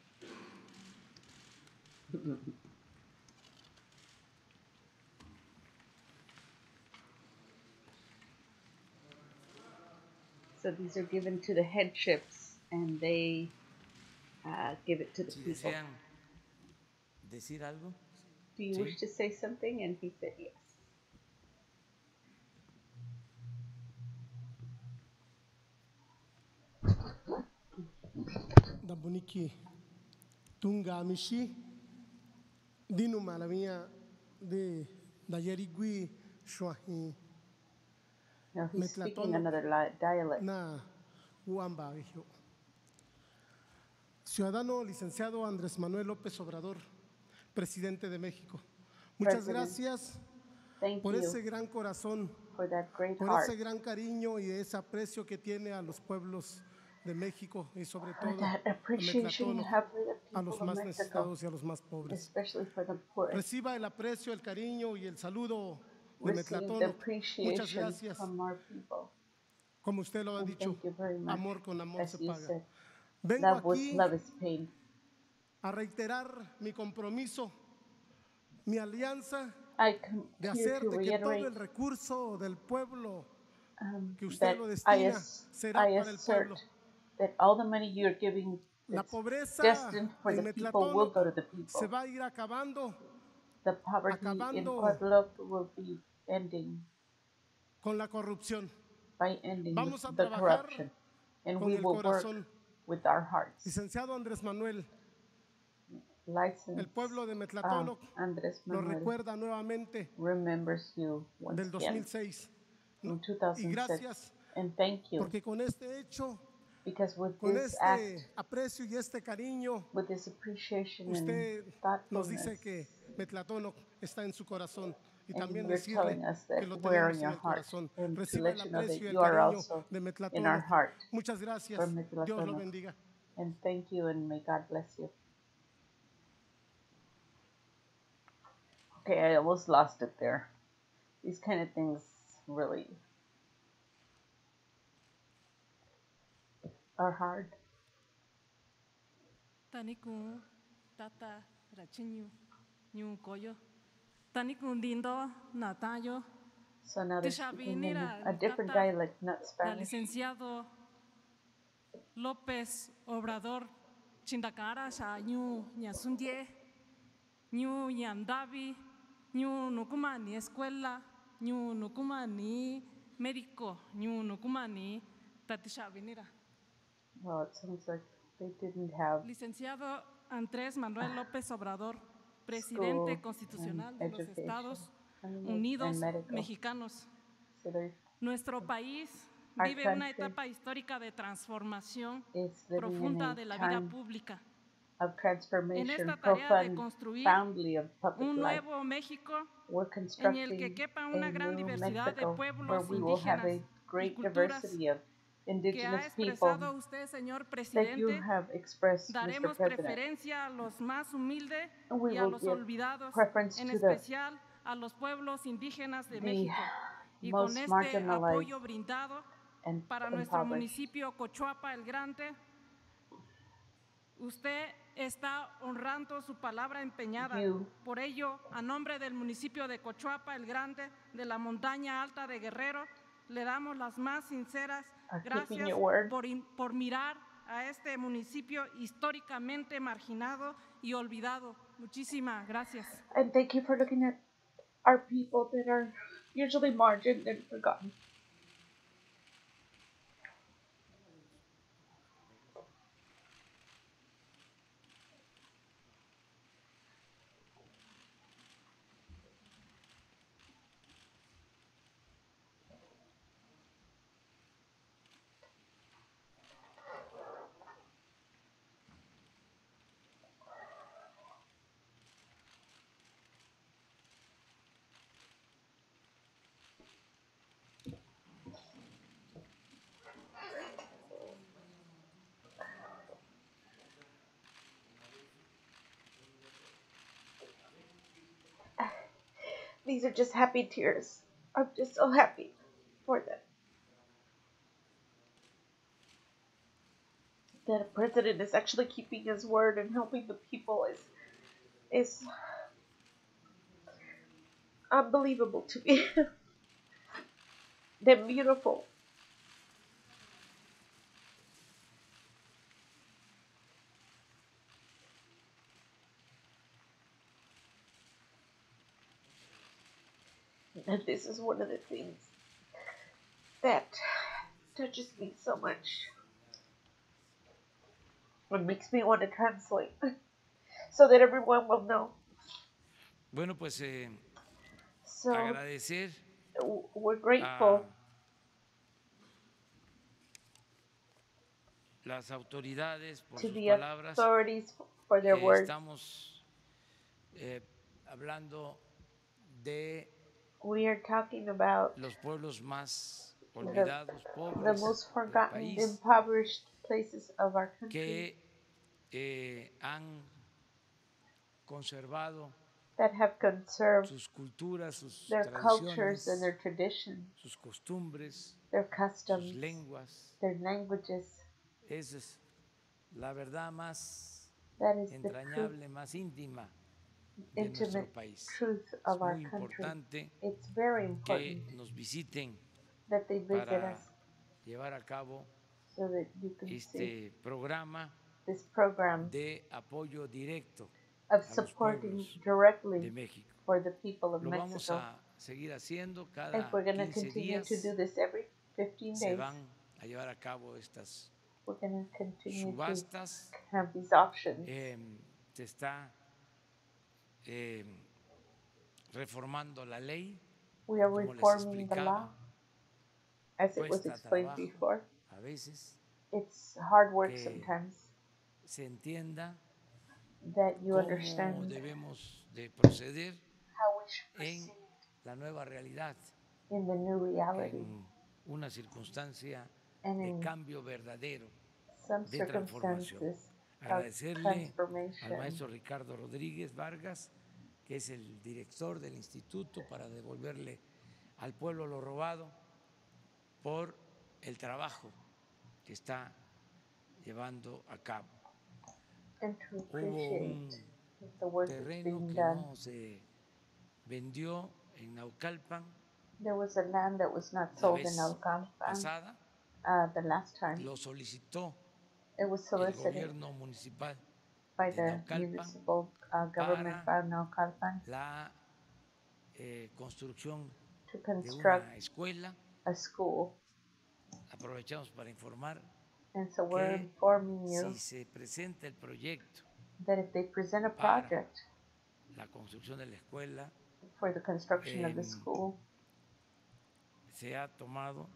So these are given to the headships, and they give it to the Si people. desean decir algo. Do you Sí. wish to say something? And he said yes. Dabuniki Tunga Mishi Dinu Malavia de Dayerigui Shuahi No, he's speaking Metlatono another dialect. Na Uamba. Ciudadano licenciado Andrés Manuel López Obrador, presidente de México. Muchas President, gracias thank por you ese gran corazón, for that great por heart, ese gran cariño y ese aprecio que tiene a los pueblos de México y sobre for todo that a appreciation you Metlatono, have for the a los people of más Mexico, necesitados y a los más pobres. especially for the poorest. Reciba el aprecio, el cariño y el saludo de Receive the Metlatono. Muchas appreciation gracias. from our people. Como usted lo ha And dicho, thank you very much. amor con amor As se you paga. said, Vengo love with aquí love is paid. a reiterar mi compromiso, mi alianza I come de here hacer to de que todo reiterate el recurso del pueblo que that usted lo destina será para el assert pueblo. that all the money you're giving La that's pobreza destined for en the people will Metlatono go to the se people. va a ir acabando The poverty in acabando Guadalupe will be ending con la corrupción. by ending Vamos a the trabajar corruption. And con we el will work corazón. with our hearts. Licenciado Andrés Manuel, License el pueblo de Metlatono Andrés lo Manuel recuerda nuevamente remembers you once del again 2006. in Y 2006. gracias And thank you, porque con este hecho, because with con this este act, aprecio y este cariño, with this appreciation usted and nos thoughtfulness, dice que Metlatono está en su corazón y and también you're decirle telling us que that lo we're tenemos in en your el heart, corazón. and to Reciba el let you know that aprecio y el you are cariño also de in our Metlatono. heart Muchas gracias. from Dios lo Metlatono. bendiga. And thank you, and may God bless you. Okay, I almost lost it there. These kind of things really are hard. Taniku tata rachinyu nyu koyo. Taniku dindo natayo. So now they're speaking in Tishavinira a different tata dialect, not la Spanish. licenciado López Obrador Chindakara sha nyu nyasundie nyu yandavi nyu nukuma ni escuela nyu nukuma ni médico nyu nukuma ni tatishavinira. Well, it sounds like they didn't have Licenciado Andrés Manuel López Obrador, school presidente constitucional and de los education Estados and Unidos medical. Mexicanos. So they're Nuestro país Our vive una country etapa histórica de transformación is living profunda in de a la vida time pública. of En transformation, esta tarea de construir profoundly of public un life. nuevo México We're en el que constructing quepa a una gran new diversidad de Mexico where pueblos we will have indígenas a y great culturas diversity of que ha indigenous people expresado usted, señor that you presidente. have expressed, Mr. Daremos President. preferencia a los más humildes And we y a will los give olvidados, preference en to the especial a los pueblos indígenas de the México. Y most con este marginalized apoyo brindado and para nuestro impoverished. municipio Cochuapa el Grande, usted está honrando su palabra empeñada. You Por ello, a nombre del municipio de Cochuapa el Grande, de la montaña alta de Guerrero, le damos las más sinceras are keeping gracias your word. por mirar a este municipio históricamente marginado y olvidado. Muchísimas gracias. And thank you for looking at our people that are usually margined and forgotten. These are just happy tears. I'm just so happy for them. That a president is actually keeping his word and helping the people is unbelievable to me. They're beautiful. And this is one of the things that touches me so much. It makes me want to translate so that everyone will know. Bueno, pues So agradecer we're a grateful las autoridades por to sus the palabras. authorities for their words. Estamos hablando de We are talking about los pueblos más the olvidados, the pobres most del forgotten, país, impoverished places of our country que han conservado that have conserved sus culturas, sus their cultures and tradiciones, their traditions, sus costumbres, their sus customs, lenguas. their languages. Esa es la verdad más That is the truth, entrañable, más íntima de nuestro intimate país. truth Es of our muy country. importante It's very que important nos visiten that they visit para us llevar a cabo so that you can see este programa this program de apoyo directo of a los supporting pueblos de directly México. for the people of Lo vamos Mexico. a seguir haciendo And cada we're going to 15 continue días. to do this every 15 Se days. van a llevar a cabo estas We're going to continue to subastas. have these auctions. Se está reformando la ley, We are como les reforming the law, explicaba, as it was cuesta explained trabajo before. a veces It's hard work que sometimes se entienda that you cómo understand debemos de proceder how we should en proceed la nueva realidad, in the new reality en una circunstancia and de in cambio verdadero, some de transformación. circumstances of Agradecerle al transformation. maestro Ricardo Rodríguez Vargas, que es el director del instituto, para devolverle al pueblo lo robado por el trabajo que está llevando a cabo. And to Hubo appreciate un the work that's terreno being que done. no se vendió en Naucalpan There was a land that was not la sold in vez Naucalpan pasada, the last time. lo solicitó It was el solicited gobierno municipal by de the Naucalpan municipal government para of Naucalpan la construcción to de construct una escuela. a school. Aprovechamos para informar And so we're que informing you si se presenta el proyecto that if they present a para project la construcción de la escuela, for the construction of the school, se ha tomado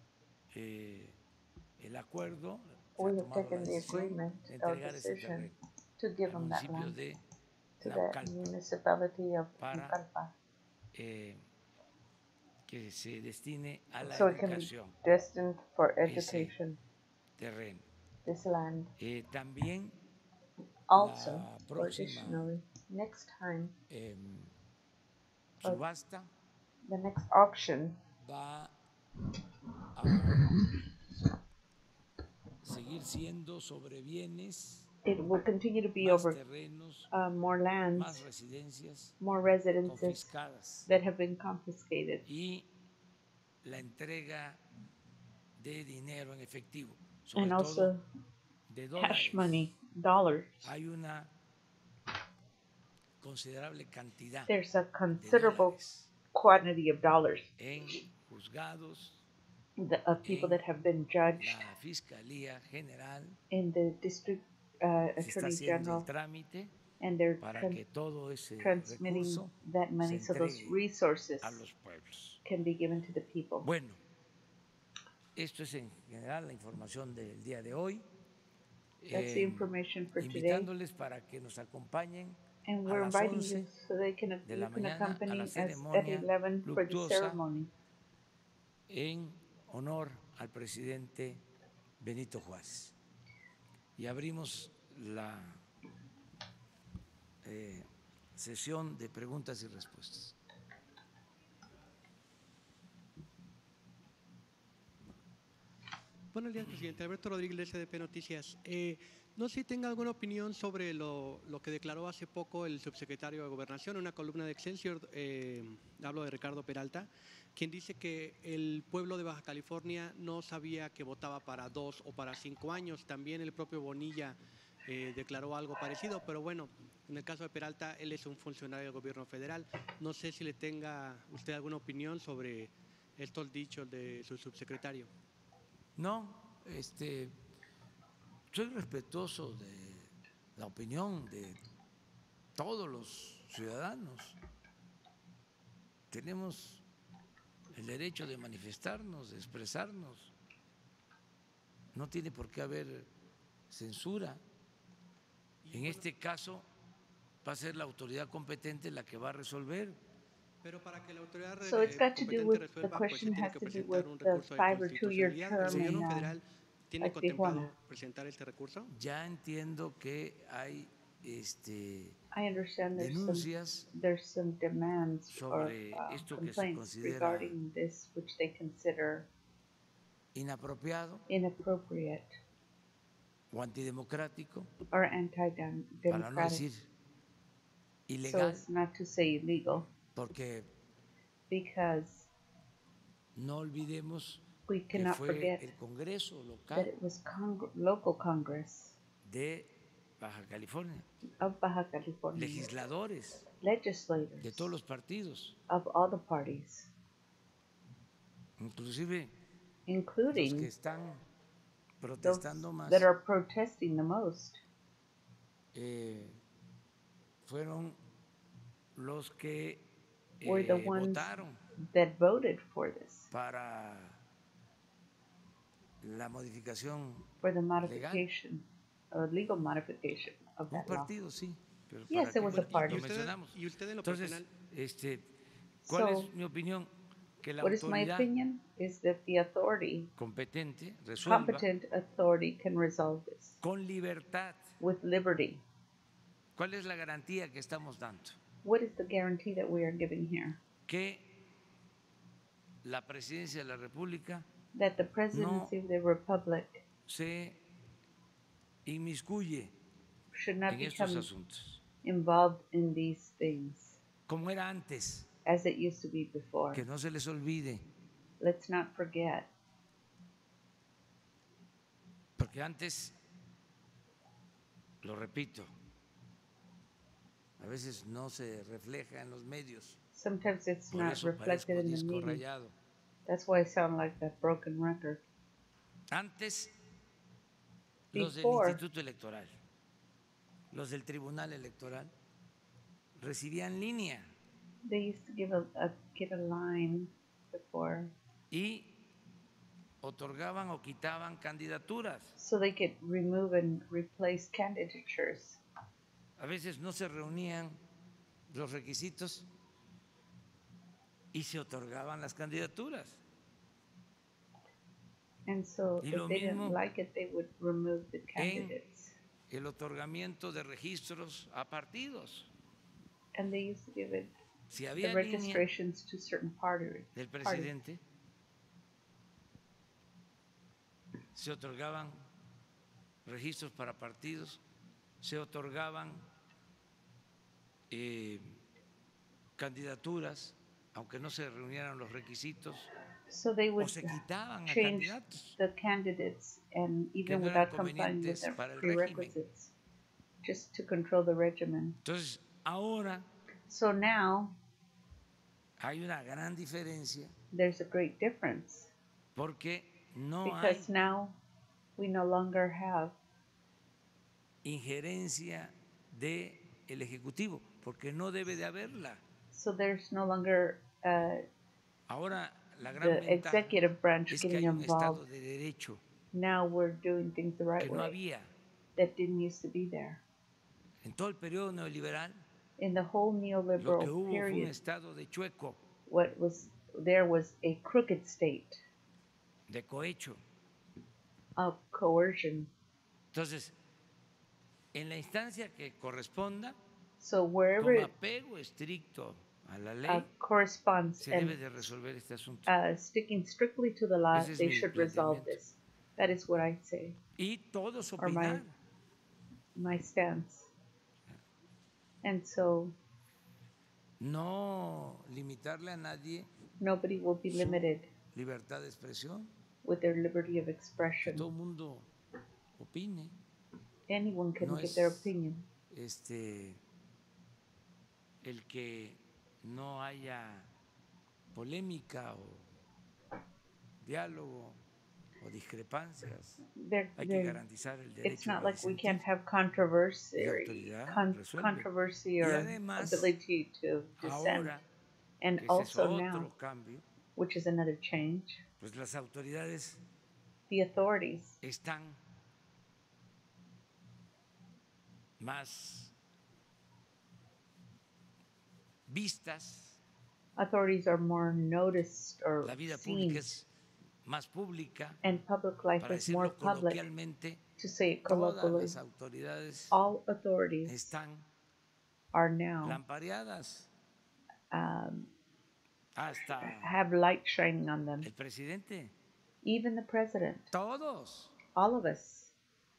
el acuerdo, se we ha have tomado la taken the decisión agreement de or entregar ese decision terreno to give al them that municipio land de to the Naucalpan municipality of para Naucalpan, que se destine a la so it can be educación destined for ese education, terreno. this land. También Also, la or próxima additionally, next time, subasta the next auction va a seguir siendo sobre bienes, it will continue to be más over terrenos, more más lands, residencias more residences confiscadas that have been confiscated, y la entrega de dinero en efectivo, sobre and todo also de cash dólares. money, dollars. Hay una considerable cantidad There's a de considerable dólares quantity of dollars en juzgados, of people that have been judged la Fiscalía General in the district se está attorney haciendo el general, trámite and they're para que todo ese transmitting recurso that money se so those entregue resources a los pueblos. can be given to the people. Bueno, esto es en general la información del día de hoy. That's the information for today. Invitándoles para que nos acompañen And a we're las inviting you 11 so they can, de you la can mañana a accompany la us at ceremonia 11 for the luctuosa ceremony en honor al presidente Benito Juárez. Y abrimos la sesión de preguntas y respuestas. Buenos días, presidente. Alberto Rodríguez, de SDP Noticias. No sé si tenga alguna opinión sobre lo que declaró hace poco el subsecretario de Gobernación en una columna de Excelsior, hablo de Ricardo Peralta, quien dice que el pueblo de Baja California no sabía que votaba para 2 o para 5 años. También el propio Bonilla declaró algo parecido, pero bueno, en el caso de Peralta, él es un funcionario del gobierno federal. No sé si le tenga usted alguna opinión sobre estos dichos de su subsecretario. No, soy respetuoso de la opinión de todos los ciudadanos. Tenemos el derecho de manifestarnos, de expresarnos. No tiene por qué haber censura. En este caso va a ser la autoridad competente la que va a resolver. Pero para que la autoridad So it's got to do competente with, the resuelva, pues se question tiene has que to do presentar with un the recurso de 5 or 2-year constitucionalidad. ¿El term gobierno in federal tiene like contemplado Tijuana. presentar este recurso? Ya entiendo que hay I understand denuncias there's some demands or sobre esto que se complaints considera regarding this, which they consider inapropiado inappropriate o antidemocrático, or para no anti-democratic. decir So ilegal, it's not to say illegal, porque because no olvidemos we que cannot fue forget el Congreso that local it was local Congress de Baja California, of Baja California, legisladores legislators de todos los partidos, of all the parties, inclusive los que including están those protestando más, that are protesting the most. Fueron los que Were the ones votaron that voted for this, para la modificación for the legal. modification, legal modification of Un that law. partido, sí, pero Yes, ¿para it was qué a party. lo mencionamos? Y usted en lo Entonces, personal, ¿cuál So, es mi opinión? Que la what is my autoridad opinion is that the authority, competente resuelva competent authority, can resolve this con libertad. with liberty. ¿Cuál es la garantía que estamos dando? What is the guarantee that we are giving here? Que la presidencia de la República That the presidency of the republic se inmiscuye should not en estos become asuntos, involved in these things como era antes, as it used to be before. que no se les olvide, Let's not forget, porque antes, lo repito, a veces no se refleja en los medios, sometimes it's por not eso reflected parezco in the disco media. rayado. That's why I sound like that broken record. Antes, los del Before, Instituto Electoral, los del Tribunal Electoral, recibían línea they used to get a line before, y otorgaban o quitaban candidaturas. so they could remove and replace candidatures. A veces no se reunían los requisitos y se otorgaban las candidaturas. And so Y if lo they didn't mismo like it, they would remove the candidates. El otorgamiento de registros a partidos. And they used to give it Si the había línea registrations to certain parties. del presidente, se otorgaban registros para partidos, se otorgaban candidaturas, aunque no se reunieran los requisitos, So they o would se quitaban a change candidatos. the candidates, and even no eran without complying with convenientes their para el régimen. prerequisites, just to control the regimen. Entonces, ahora So now hay una gran diferencia there's a great difference, porque no hay because now we no longer have injerencia del Ejecutivo, porque no debe de haberla. so there's no longer Ahora la gran the ventaja executive branch es que getting hay un Estado involved. de derecho Now we're doing things the right que no way había that didn't used to be there. en todo el periodo neoliberal. In the whole Lo que neoliberal hubo fue un period, estado de chueco, what was there was a crooked state de cohecho. of coercion. Entonces, en la instancia que corresponda, So wherever con it apego estricto a la ley, corresponds se debe and de resolver este asunto. sticking strictly to the law, Ese es they mi should resolve planteamiento. this. That is what I say, y todos or my opinar. stance. And so No limitarle a nadie nobody will be su limited libertad de expresión, with their liberty of que expression. todo el mundo opine. Anyone can No give their es opinion. El que no haya polémica o diálogo o discrepancias. Hay que garantizar el It's derecho not a like we disentir. can't have controversy La or autoridad resuelve. controversy Y or además, ability to dissent. ahora, And que ese es also now, otro cambio, which is another change, pues las autoridades the authorities están más vistas, are more noticed or la vida seen, pública es más pública, and public life para is more decirlo public. coloquialmente, To say it todas colloquially, las autoridades all authorities están are now lampareadas, hasta have light shining on them. el presidente, Even the president, todos, all of us.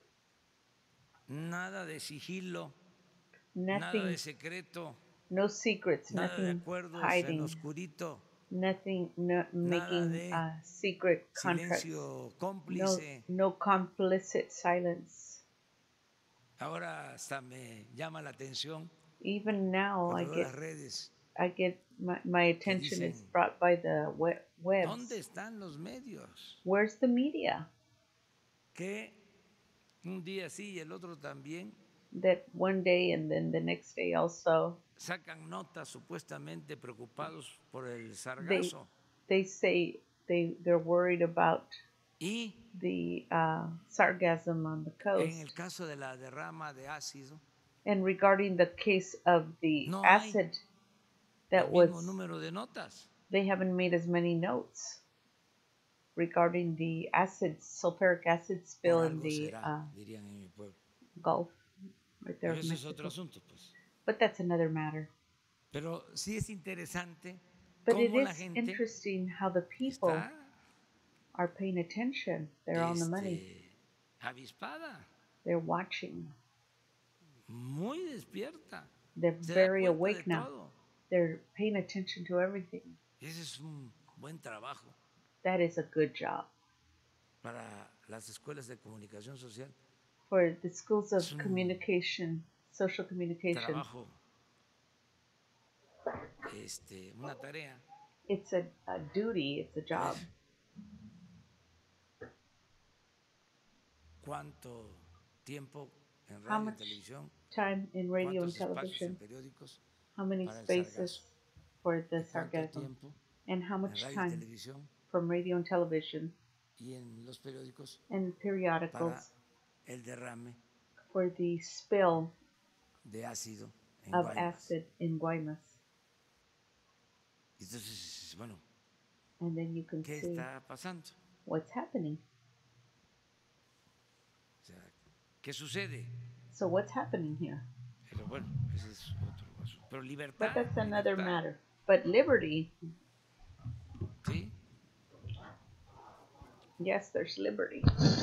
nada de sigilo, nada de Nothing, secreto, no secrets, nada de nothing acuerdos en hiding, oscurito, nothing, no, making de secret contracts, silencio cómplice. no complicit silence. Ahora hasta me llama la atención Even now, cuando veo las redes. my attention is dicen, brought by the webs. ¿Dónde están los medios? Where's the media? Que un día sí y el otro también That one day and then the next day also sacan notas supuestamente preocupados por el sargazo. they say they're worried about Y the sargassum on the coast. en el caso de la derrama de ácido, And regarding the case of the no hay acid that el was, mismo número de notas. they haven't made as many notes regarding the sulfuric acid spill Por in algo the será, dirían en mi pueblo. Gulf, right there Pero of ese es otro Mexico. asunto, pues. But that's another matter. Pero sí es interesante But it cómo la is gente interesting how the people está are paying attention. They're on the money. avispada, They're watching. muy despierta. They're Se da very cuenta awake de now. todo. They're paying attention to everything. Ese es un buen trabajo That is a good job. para las escuelas de comunicación social. For the schools of Es un communication, social communication, trabajo, una tarea. it's a duty, it's a job. ¿Cuánto tiempo en How radio y much televisión? time in radio and ¿Cuántos espacios en television? periódicos How many para el spaces sargazo? for the ¿Cuánto sargassum? tiempo And how en much radio y time televisión from radio and television y en los periódicos and para periodicals el derrame for the spill de ácido en of Guaymas? acid in Guaymas? Entonces, bueno, And then you can ¿qué see está pasando? what's happening. O sea, ¿qué sucede? So what's happening here? Pero bueno, ese es otro asunto. Pero But libertad, that's another libertad, matter. But liberty, ¿sí? yes, there's liberty.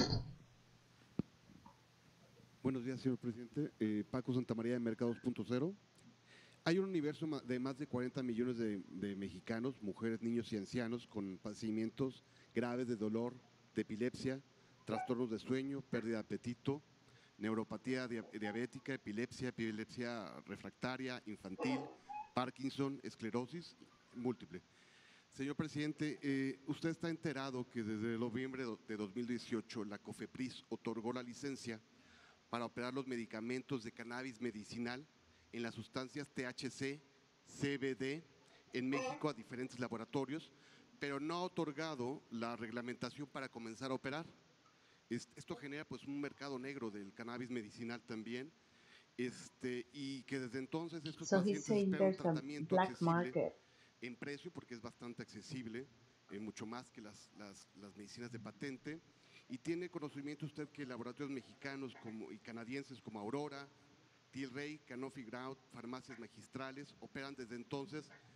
Buenos días, señor presidente. Paco Santamaría de Mercados.0. Hay un universo de más de 40 millones de mexicanos, mujeres, niños y ancianos con padecimientos graves de dolor, de epilepsia, trastornos de sueño, pérdida de apetito, neuropatía diabética, epilepsia refractaria, infantil, Parkinson, esclerosis múltiple. Señor presidente, usted está enterado que desde noviembre de 2018 la COFEPRIS otorgó la licencia para operar los medicamentos de cannabis medicinal en las sustancias THC, CBD en México a diferentes laboratorios, pero no ha otorgado la reglamentación para comenzar a operar. Esto genera pues un mercado negro del cannabis medicinal también, y que desde entonces estos So he's pacientes saying esperan un there's a tratamiento black accesible market. en precio porque es bastante accesible, mucho más que las medicinas de patente, y tiene conocimiento usted que laboratorios mexicanos y canadienses como Aurora, Tilray, Canopy Grau, farmacias magistrales operan desde entonces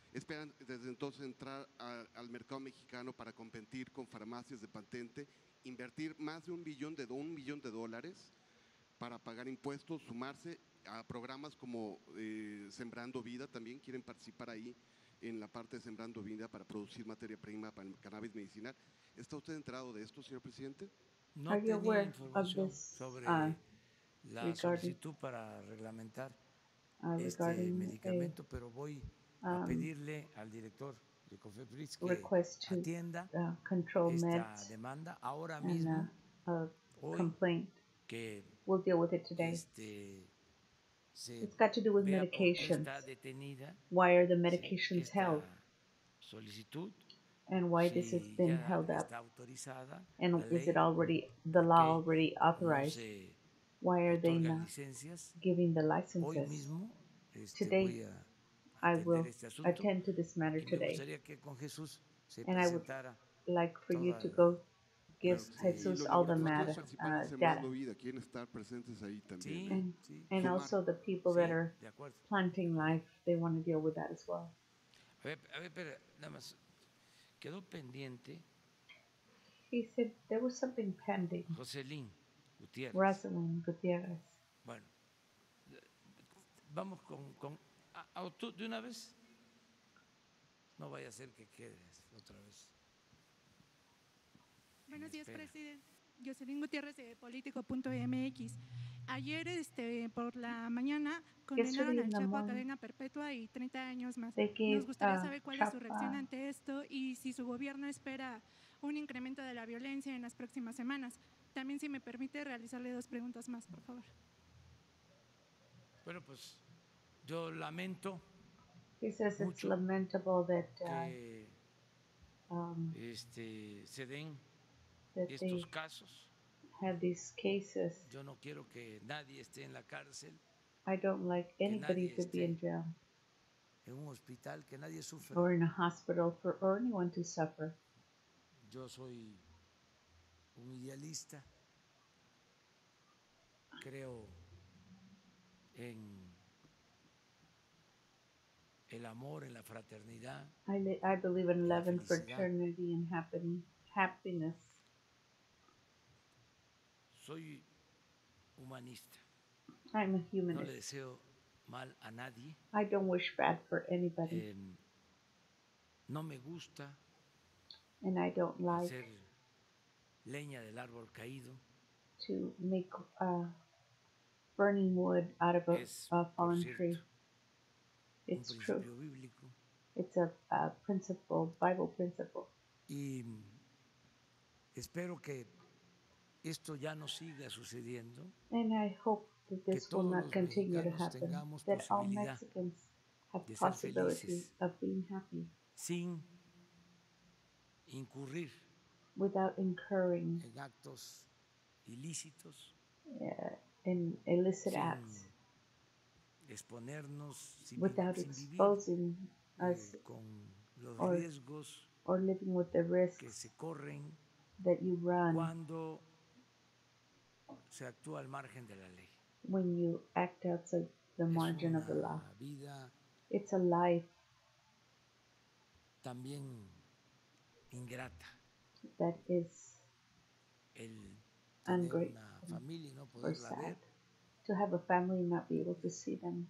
esperan desde entonces entrar al mercado mexicano para competir con farmacias de patente, invertir más de $1 billón para pagar impuestos, sumarse a programas como Sembrando Vida, también quieren participar ahí en la parte de Sembrando Vida para producir materia prima para el cannabis medicinal. ¿Está usted enterado de esto, señor presidente? No Are you tenía aware of información this sobre la regarding solicitud para reglamentar este regarding medicamento, pero voy a pedirle al director de COFEPRIS a que request to atienda control esta meds demanda ahora and mismo, a hoy, complaint. que We'll deal with it today. se It's got to do with vea por qué medications. está detenida Why are the sí, medications held? esta solicitud, And why this has si been ya held up? está autorizada And la is ley, it already, the por law qué already no authorized? se Why are they otorgan not licencias. giving the Hoy licenses? mismo Today, voy a I atender will este asunto attend to this matter y me today. gustaría que con Jesús se And I would presentara like for you toda to la go give Claro que sí. Y Jesus los all the laboratorios matter, quieren participar en data. Sembrando Vida, quieren estar presentes ahí también. sí, And, sí, and Sumar. also the people that sí, are de acuerdo. planting life, they want to deal with that as well. A ver, pero nada más quedó pendiente He said there was something pending. Jocelyn Gutiérrez. Rosalind Gutierrez. Bueno, vamos ¿o tú de una vez? No vaya a ser que quedes otra vez. Buenos días, espera. presidente. Jocelyn Gutiérrez de Político.mx. Ayer, por la mañana, condenaron Yesterday al in the Chapo a morning, cadena perpetua y 30 años más. they gave Nos gustaría saber cuál es su Chapo, reacción ante esto y si su gobierno espera un incremento de la violencia en las próximas semanas. También, si me permite, realizarle 2 preguntas más, por favor. Bueno, pues yo lamento he says it's mucho lamentable that que se den that estos they casos. had these cases. Yo no quiero que nadie esté en la cárcel, I don't like anybody nadie to be in esté jail en un hospital, que nadie sufra. or in a hospital or anyone to suffer. Yo soy un idealista, creo en el amor, en la fraternidad. I believe in la love and felicidad. fraternity and happiness. Soy humanista, I'm a no le humanist. deseo mal a nadie. I don't wish bad for anybody, No me gusta and I don't like hacer leña del árbol caído. to make burning wood out of Es, a por fallen cierto, tree. un It's true. principio bíblico. It's a principle, Bible principle. Y espero que esto ya no siga sucediendo, And I hope that que this will todos not los continue to mexicanos happen. tengamos That all posibilidad Mexicans have de ser possibility felices. of being happy sin incurrir without incurring en actos ilícitos, in illicit sin acts, exponernos, sin without vivir exposing us con los or- riesgos or living with the que risks se corren that you run cuando se actúa al margen de la ley. when you act outside the margin of the Es law. una vida It's a life también ingrata that is el tener ungrateful una familia y no or poderla sad. ver, To have a family and not be able to see them,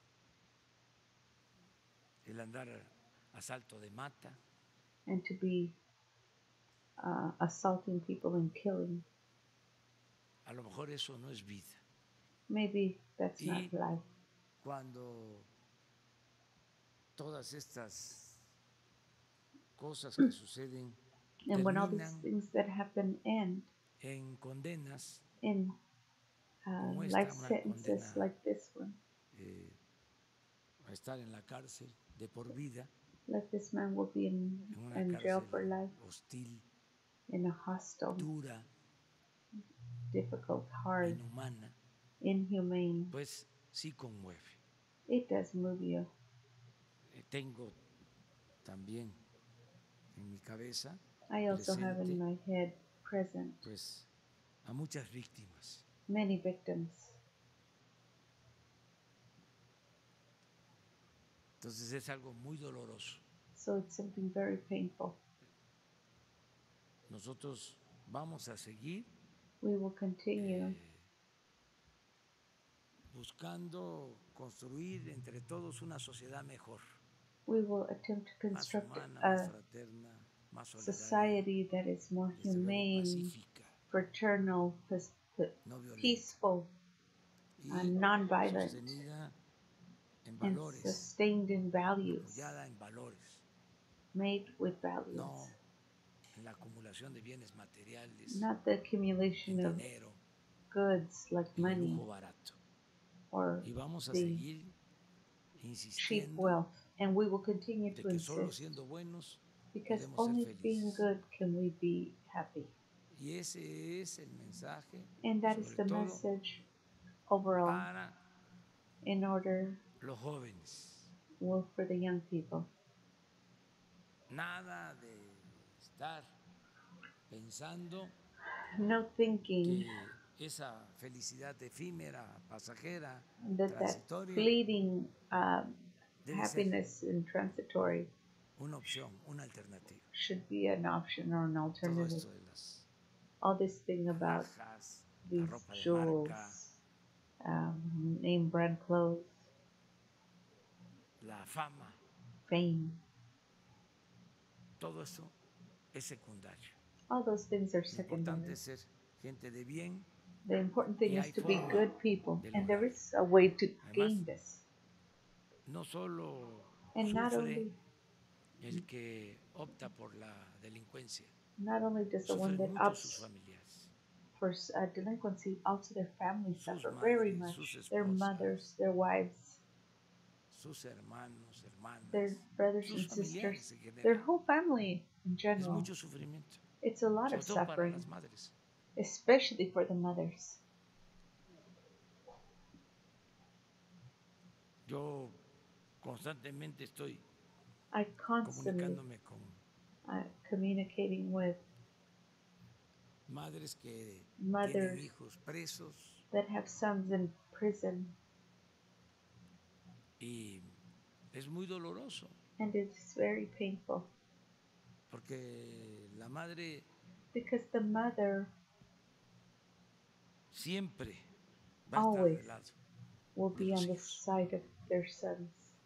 el andar a salto de mata, and to be assaulting people and killing. a lo mejor eso no es vida. Maybe that's Y not life. cuando todas estas cosas que suceden And when all these terminan things that happen end en condenas, in como life esta, una sentences condena like this one, a estar en la cárcel de por vida, like this man will be en una in jail for cárcel life, hostil, in a hostile, dura, difficult, hard, inhumana, inhumane. pues sí conmueve. It does move you. Tengo también en mi cabeza I also have in presente, my head present pues a muchas víctimas. many victims. Entonces es algo muy doloroso. So it's something very painful. Nosotros vamos a seguir We will continue buscando construir entre todos una sociedad mejor, we will attempt to más construct humana, más a fraterna, más solidaria, society that is more desde luego humane, pacífica, fraternal, no violenta peaceful, y non-violent, sostenida en and valores, sustained in values, apoyada en valores, made with values, no en la acumulación de bienes materiales, not the accumulation en of dinero, goods like en el money lujo barato. or Y vamos a the seguir cheap insistiendo wealth. And we will continue de to que solo insist, siendo buenos because podemos ser only being felices. good can we be happy. Y ese es el mensaje, And that is sobre the todo message overall para in order los jóvenes. for the young people. Nada de estar pensando No thinking que esa felicidad efímera, pasajera, that transitoria, fleeting debe ser happiness and transitory una opción, una alternativa. should be an option or an Todo alternative. esto de las All this thing about alhajas, la these ropa de jewels, marca, name brand clothes, la fama, fame, todo eso es secundario. all those things are Lo importante secondary. es ser gente de bien. The important thing Y is hay to be forma good people, de and there lograrlo. is a way to Además, gain this. No solo And not sufre only el que opta por la delincuencia, does the one sufren that mucho sus opts familiares, for delinquency, also their families sus suffer very madres, much. sus Their esposas, mothers, their wives, sus hermanos, hermanas, their brothers sus and familiares sisters, en their general. whole family in Es general. mucho sufrimiento, It's a lot of sobre todo para suffering, las madres. especially for the mothers. Yo constantemente estoy I constantly comunicándome con communicating with madres que mothers tienen hijos presos that have sons in prison, y es muy doloroso and it's very painful porque la madre because the mother siempre va a estar always del lado will de be los on the hijos, side of their sons,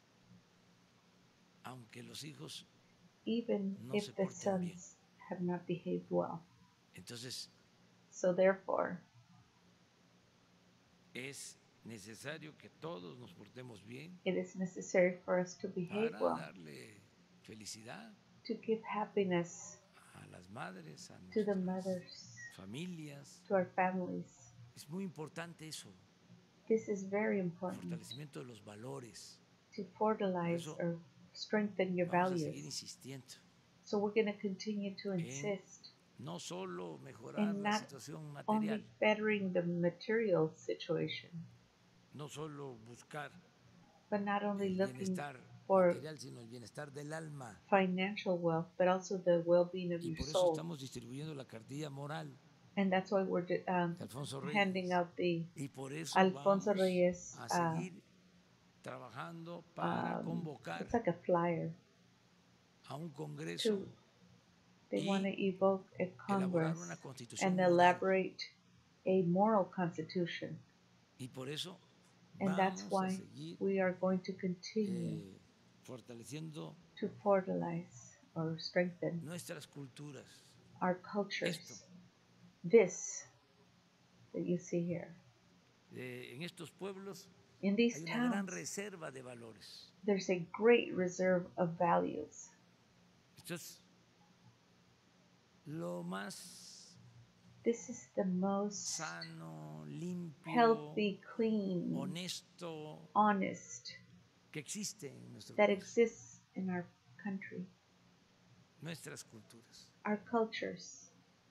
aunque los hijos even no if se the porten bien. sons have not behaved well. Entonces So therefore, es necesario que todos nos portemos bien it is necessary for us to behave para well, darle felicidad to give happiness a las madres, a to the nuestras mothers, familias. to our families. Es muy importante eso, This is very el important, fortalecimiento de los valores. to fertilize Por eso or strengthen your Vamos a seguir values. insistiendo So we're going to continue to en insist no solo mejorar in la not situación only material, bettering the material situation, no solo buscar but not only el looking bienestar for material, sino el bienestar del alma. financial wealth, but also the well-being of Y your por eso soul. estamos distribuyendo la cartilla moral And that's why we're de Alfonso handing Reyes. out the Y por eso Alfonso vamos Reyes, a seguir trabajando para convocar it's like a flyer. a un congreso They y want to evoke a elaborar Congress una constitución and moral. elaborate a moral constitution. Y por eso And that's vamos a why seguir we are going to continue fortaleciendo to fertilize or strengthen nuestras culturas. our cultures. Esto. This that you see here. En estos pueblos In these hay una gran towns, reserva de valores. there's a great reserve of values. Esto es lo más This is the most sano, limpio, healthy, clean, honesto honest que existe en nuestro that país, exists in our country, nuestras culturas. our cultures.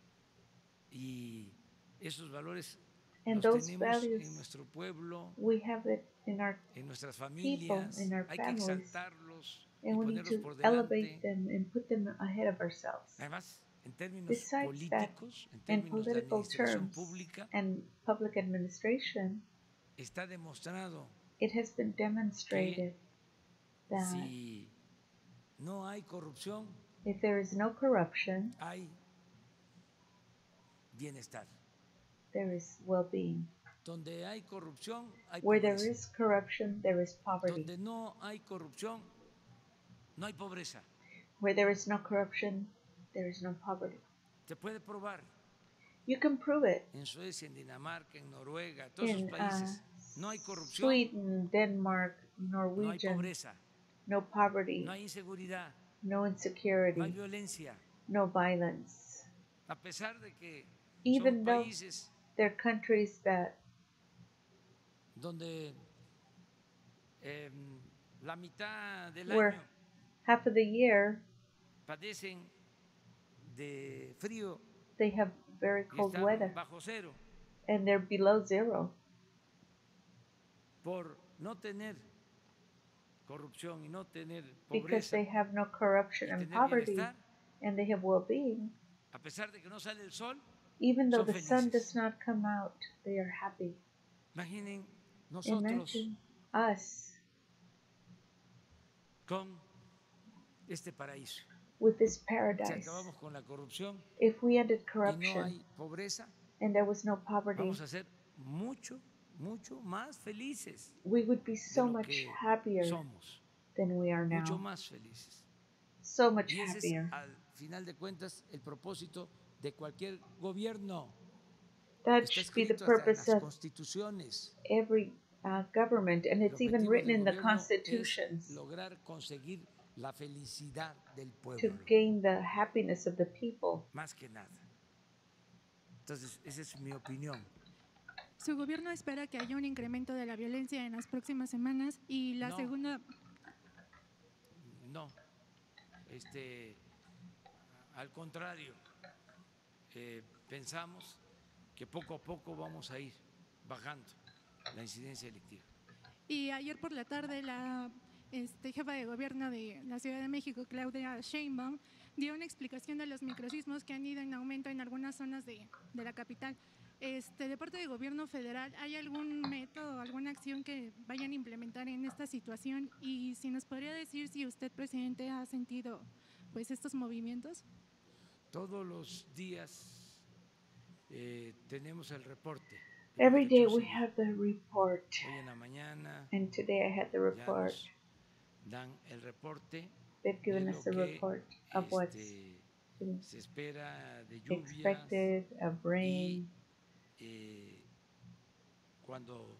Y esos valores And los those tenemos values, en nuestro pueblo, we have it in our en nuestras people, familias. in our Hay que families, exaltarlos y and we need ponerlos to por elevate delante. them and put them ahead of ourselves. Además, en términos Besides that, políticos, en in términos de political administración terms pública, and public administration, está demostrado it has been demonstrated that si no hay corrupción, if there is no corruption, hay bienestar. there is well-being. Donde hay corrupción, hay Where there pobreza. is corruption, there is poverty. Donde no hay corrupción, no hay pobreza. Where there is no corruption, there is no poverty. Se puede probar You can prove it en Suecia, en Dinamarca, en Noruega, todos in esos países. No hay corrupción, Sweden, Denmark, no hay Norwegian, pobreza, no poverty, no hay inseguridad, no no hay insecurity, violencia. no violence. A pesar de que Even son though países there are countries that donde la mitad del where año half of the year padecen de frío they have very y cold están weather bajo cero and they're below zero por no tener corrupción y no tener because pobreza they have no corruption y and tener poverty bienestar, and they have well-being. a pesar de que no sale el sol. Even though Son the sun felices. does not come out, they are happy. Imaginen nosotros Imagine us con este paraíso. with this Si paradise. acabamos con la corrupción If we ended y no corruption hay pobreza, and there was no poverty, vamos a ser mucho, mucho más felices we would be de so lo much que happier somos, than we are mucho now. más felices. So much Y ese es, happier. al final de cuentas, el propósito de cualquier gobierno. That Está should be the escrito hasta en purpose las of constituciones. every government, and El it's even objetivo written del in the gobierno es constitutions lograr conseguir la felicidad del to pueblo, gain the happiness of the people. más que nada. Entonces, esa es mi opinión. Su gobierno espera que haya un incremento de la violencia en las próximas semanas y la No. segunda, No, al contrario, pensamos que poco a poco vamos a ir bajando la incidencia delictiva. y ayer por la tarde la jefa de gobierno de la Ciudad de México, Claudia Sheinbaum, dio una explicación de los microsismos que han ido en aumento en algunas zonas de la capital. De parte del gobierno federal, ¿hay algún método, alguna acción que vayan a implementar en esta situación? Y si nos podría decir si usted, presidente, ha sentido pues estos movimientos. Todos los días tenemos el reporte. Every day Muchachos, we have the report, hoy en la mañana and today I had the ya report. nos dan el reporte They've given de us lo the que report of what's se espera de lluvias expected of rain. Cuando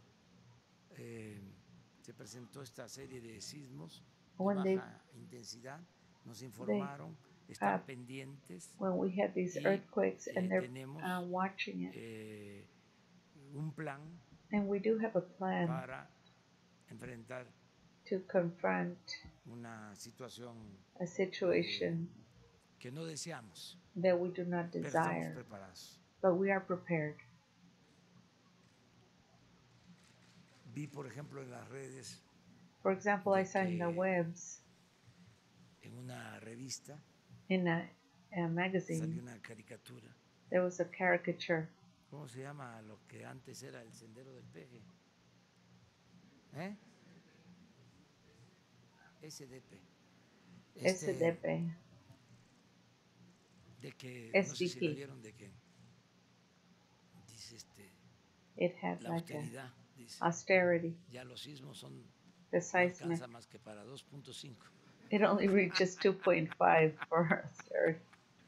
se presentó esta serie de sismos de When they- baja intensidad, nos informaron, están pendientes When we had these y, earthquakes and they're tenemos watching it. un plan And we do have a plan para enfrentar to confront una situación a situation que no deseamos, that we do not pero estamos desire, preparados. but we are prepared. Vi, por ejemplo, en las redes, For example, I de saw in the que- webs, en una revista, in a salió magazine, una caricatura. there was a caricature. ¿Cómo se llama lo que antes era el Sendero del Peje? SDP. SDP, De que, no sé si SDP. lo vieron, de que dice it had la like a austeridad, dice, austerity. ya los sismos son, The no seismic, alcanza más que para 2.5. it only reaches 2.5 for austerity.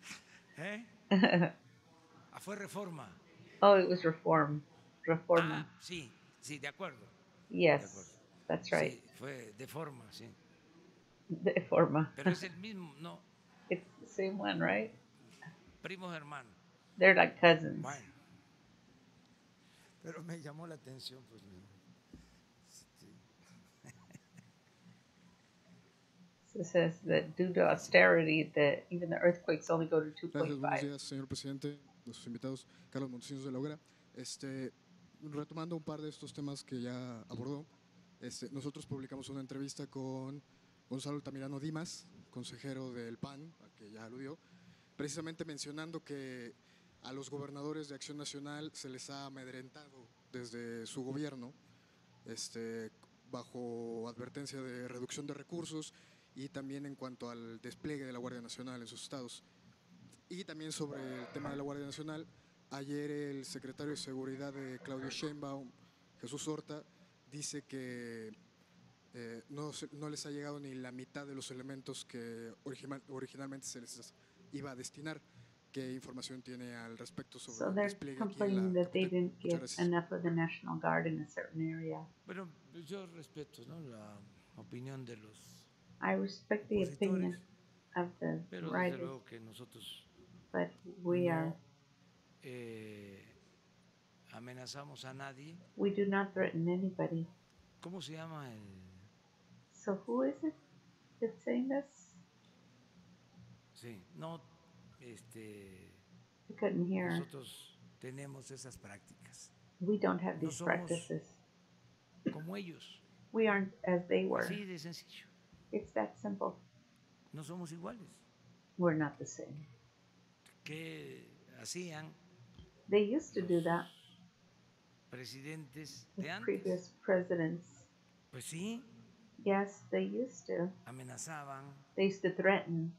Fue reforma. Oh, it was reforma. Sí, sí, de acuerdo. Yes, that's right. Sí, fue de forma, sí. Reforma. Pero es el mismo, no, It's the same one, right? primos hermanos. They're like cousins. Bueno, pero me llamó la atención, pues. So it says that due to austerity, that even the earthquakes only go to Gracias, buenos 2.5. días, señor presidente, nuestros invitados, Carlos Montesinos de la Hoguera. Retomando un par de estos temas que ya abordó, nosotros publicamos una entrevista con Gonzalo Altamirano Dimas, consejero del PAN, al que ya aludió, precisamente mencionando que a los gobernadores de Acción Nacional se les ha amedrentado desde su gobierno, bajo advertencia de reducción de recursos y también en cuanto al despliegue de la Guardia Nacional en sus estados. Y también sobre el tema de la Guardia Nacional, ayer el secretario de Seguridad de Claudia Sheinbaum, Jesús Horta, dice que no les ha llegado ni la mitad de los elementos que originalmente se les iba a destinar. ¿Qué información tiene al respecto sobre So el they're despliegue aquí en complaining la that they capital? didn't Muchas get gracias. enough of the National Guard in a certain area. Bueno, yo respeto, ¿no?, la opinión de los I respect the opinion opositores, of the pero desde writers, luego que nosotros but we are, no amenazamos a nadie. we do not threaten anybody. ¿Cómo se llama el? So who is it that's saying this? Sí, no, I couldn't hear. nosotros tenemos esas prácticas. We don't have No these somos practices. como ellos, We aren't as they were. así de sencillo. It's that simple. No somos iguales. We're not the same. ¿Qué hacían They used to do that presidentes with de antes? previous presidents. Pues sí, Yes, they used to. amenazaban. They used to threaten.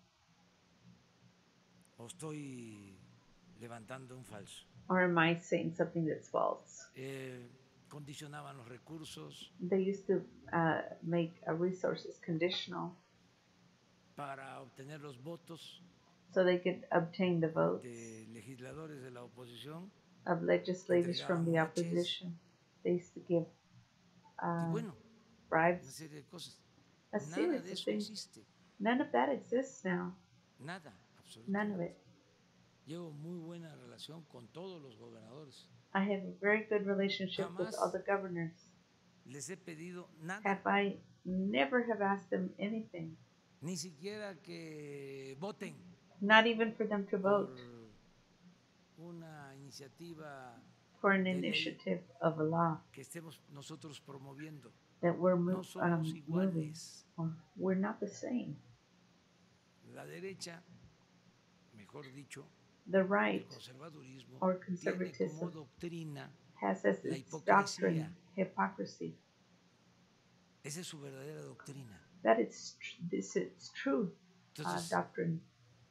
O estoy levantando un falso. Or am I saying something that's false? Condicionaban los recursos They used to make resources conditional para obtener los votos so they could obtain the votes de legisladores de la oposición. of legislators from the entregaban moches. opposition. They used to give Y bueno, una bribes, serie de cosas. a Nada series de of eso things. existe. None of that exists now. Nada, None of absolutamente. it. Llevo muy buena relación con todos los gobernadores. I have a very good relationship with all the governors. Les he pedido nada, Have I never have asked them anything, ni siquiera que voten not even for them to por vote una iniciativa for an de ley initiative of a law que estemos nosotros promoviendo. that we're No somos moving. iguales. Or we're not the same. La derecha, mejor dicho, The el right conservadurismo, or tiene conservatism como doctrina, has as la its hipocresía. doctrine hypocrisy. esa es su verdadera doctrina. That this is true Entonces, doctrine.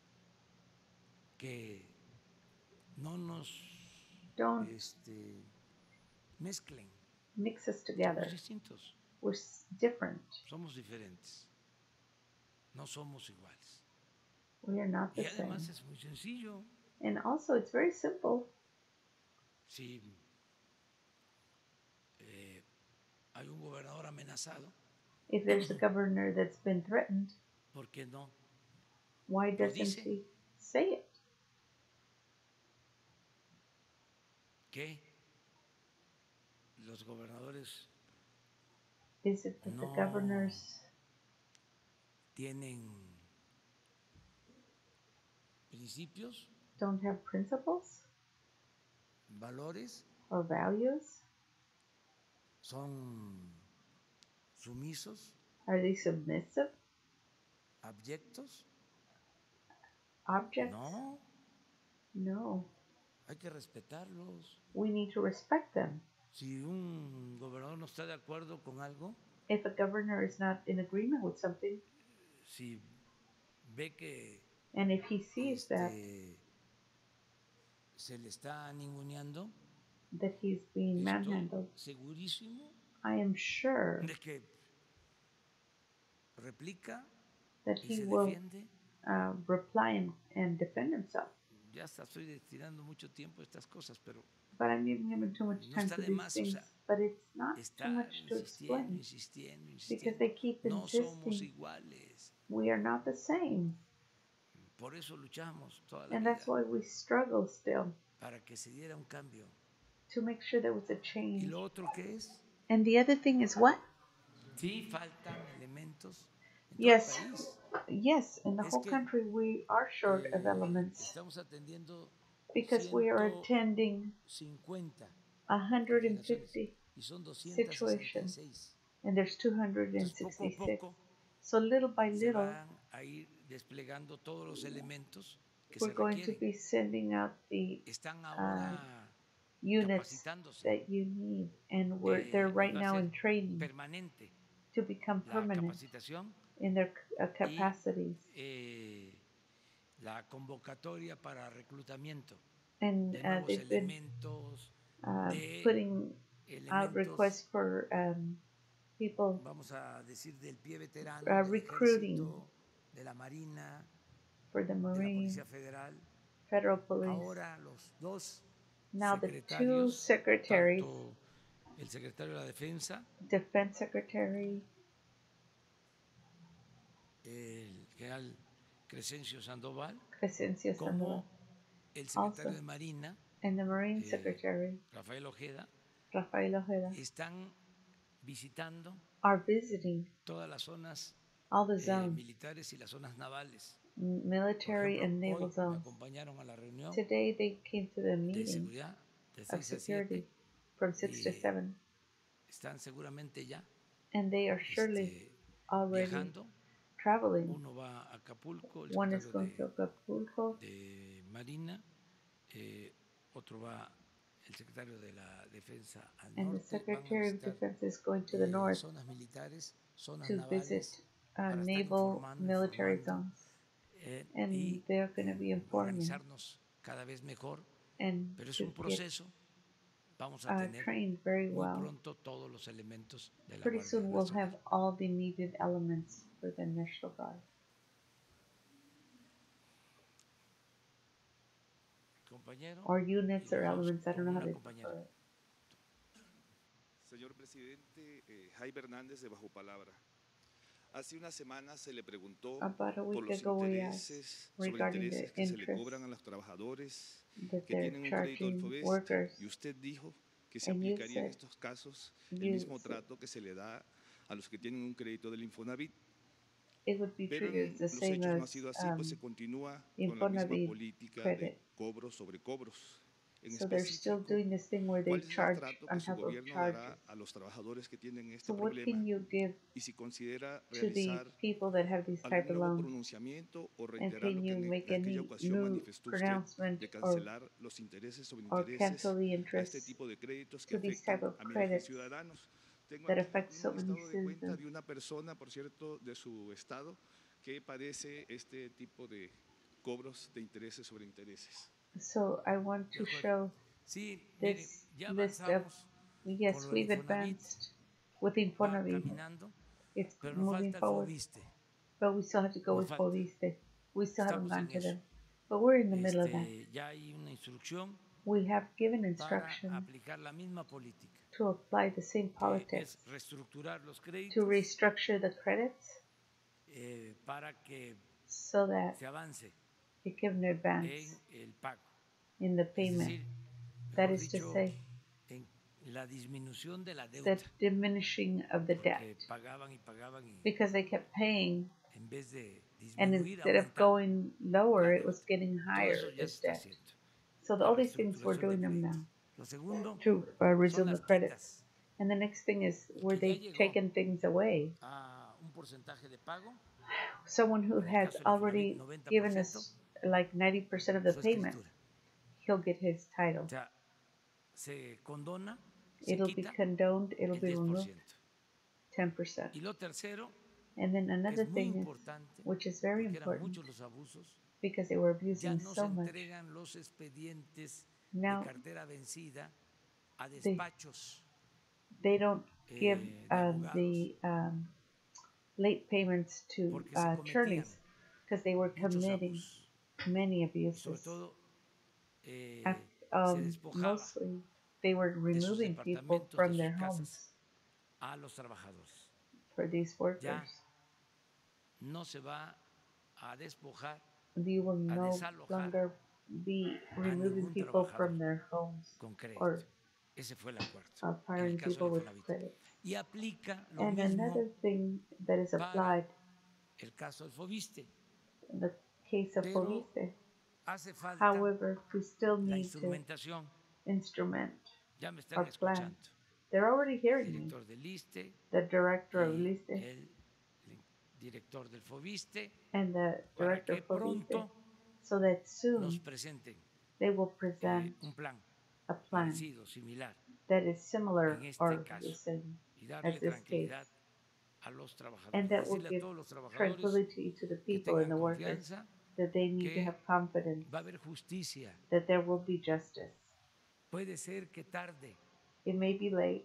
que no nos Don't mezclen. mix us together. Somos distintos, We're different. somos diferentes, no somos iguales. We are not Y the same. además es muy sencillo. And also, it's very simple. Si hay un gobernador amenazado, If there's a governor that's been threatened, ¿por qué no? why doesn't dice. he say it? Que los gobernadores Is it that the No. governors tienen principios, don't have principles valores, or values? son sumisos, Are they submissive abyectos? objects? No, No. hay que respetarlos. We need to respect them. Si un gobernador no está de acuerdo con algo, If a governor is not in agreement with something, si ve que and if he sees that se le está ninguneando, he's being estoy manhandled, segurísimo I am sure de que replica that y he se will defiende. reply and defend himself. Ya hasta estoy destinando mucho tiempo a estas cosas, pero But I'm giving him too much no time está to de these más, o things. sea, But it's not too está much to insistiendo, explain insistiendo, because insistiendo. they keep No somos insisting. iguales. We are not the same. Por eso luchamos toda la And vida that's why we struggle still para que se diera un cambio. to make sure there was a ¿Y change. lo otro qué es? And the other thing is what? Sí, faltan elementos en todo Yes. el país. Yes, in the Es whole que, country we are short of elements Estamos atendiendo because we are attending 150 150 y son situations 266. and there's Entonces, poco a 266. poco So little by se little, van a ir desplegando todos los elementos que we're se going to requieren. be sending out the Están ahora units capacitándose that you need, and they're right va a now ser in training permanente to become la permanent capacitación in their y capacities. La convocatoria para reclutamiento And de nuevos they've been elementos, de putting out elementos, requests for people vamos a decir, del pie veterano, del recruiting ejército, de la marina, for the de la Marine, Policía Federal. Federal Police. Ahora los dos Now the two secretarios, secretaries, tanto el secretario de la Defensa, Defense Secretary, el general Crescencio Sandoval, Crescencio Sandoval, como el secretario also, de Marina, and the Marine Secretary, Rafael Ojeda, Rafael Ojeda, están visitando are visiting todas las zonas all the zones, militares y las zonas navales. military Por ejemplo, and naval hoy me zones. acompañaron a la reunión Today they came to the de meeting seguridad de of 6 a security 7 from 6 to y 7, están seguramente ya and they are surely already viajando. traveling. Uno va a Acapulco, el One is secretario going to Acapulco, de Marina, otro va el secretario de la Defensa al and the norte, van a Secretary of visitar Defense is going to the north zonas militares, zonas to visit navales, para estar naval informando, military zones, and y they're going to be informing organizarnos cada vez mejor, and pero es to un get proceso. Vamos a tener trained very muy well. pronto todos los elementos de la Pretty Guardia soon we'll Nacional. have all the needed elements for the National Guard. Compañero, Or units or y vamos elements, I don't know con how una to compañera. refer it. Señor presidente, Jaime Hernández de Bajo Palabra. Hace unas semanas se le preguntó About a por week los ago we intereses, asked sobre regarding intereses the que se le interest cobran a los trabajadores that que they're tienen un crédito del charging FOBEST, workers, y usted dijo que se and you aplicaría en said estos casos el you mismo said trato que se le da a los que tienen un crédito del Infonavit. it would be Pero treated en the los same hechos no ha as sido así, pues se continúa con la misma Infonavit política de credit. cobros sobre cobros. En So they're still específico, doing this thing where they ¿cuál es el charge trato on que su top of gobierno charges. dará a los trabajadores que tienen este So what problema? can you give Y si considera to the realizar people that have these type algún of nuevo loans? pronunciamiento o And reiterar can lo que you make en aquella any ocasión new manifestó usted pronouncement de cancelar los intereses sobre or intereses cancel the a este interest tipo de créditos que to these type afectan of a miles de credits ciudadanos? Tengo that aquí affect so un many estado de cuenta citizens? de una persona, por cierto, de su estado, que padece este tipo de cobros de intereses sobre intereses. So I want De to acuerdo. show Sí, miren, this ya list of, avanzamos yes, con lo del we've Infonavit, advanced with va Infonavit. caminando, It's pero nos moving falta el forward, FOBISTE. but we still have to go Nos with falta. Fobiste. We still haven't Estamos gone en to eso. them, but we're in the middle of that. Ya hay una instrucción We have given para instruction aplicar la misma política, to apply the same que politics, es reestructurar los to créditos restructure the credits para que so that se avance it can en advance el pago. in the Es payment. decir, That mejor is to dicho, say, en la disminución de la deuda, the diminishing of the porque debt, pagaban y pagaban y because they kept paying, en vez de and disminuir, instead of aumentaba. going lower, it was getting Todo higher, eso ya this se está debt. haciendo. So La all these things, we're reestructuración doing de them créditos. now Lo segundo to son resume the las credits. quitas, And the next thing is where que ya they've llegó taken things away. a un porcentaje de pago, Someone who en el has caso del already Infonavit, given 90%, us like 90% of the su payment, escritura. he'll get his title. O sea, se condona, se It'll be quita condoned, it'll el be removed 10%. 10%. Y lo tercero, And then que another es muy thing is, importante, which is very porque eran important, muchos los abusos, because they were ya abusing no se so much. entregan los expedientes Now de cartera vencida a they despachos they don't give de abogados, the late payments to porque se cometían attorneys because they were muchos committing abusos. many Y sobre abuses. todo, se Ac- despojaba Mostly, they were de sus removing people departamentos, de from sus their casas, homes a los trabajadores. for these Ya workers. no se va a despojar You will a no desalojar longer be a removing ningún people trabajador from their homes con crédito. or Ese fue el acuerdo en firing el caso people del with Infonavit. credit. Y aplica lo And mismo another thing that is para applied el caso del FOBISTE. in the case of Pero Foviste. hace falta However, we still la need to instrumentación. instrument Ya me están our plan. escuchando. They're already El hearing me. director del ISSSTE The director of y Liste el director del FOBISTE, and the para director que of Foviste, pronto so that nos soon presenten they will present un plan a plan parecido, similar, that is similar en or este the caso, same y darle as this case, tranquilidad a los trabajadores. and that will Decirle a give todos los trabajadores tranquility to the que people and tengan the workers confianza that they need to que have confidence va a haber justicia. that there will be justice. Puede ser que tarde It may be late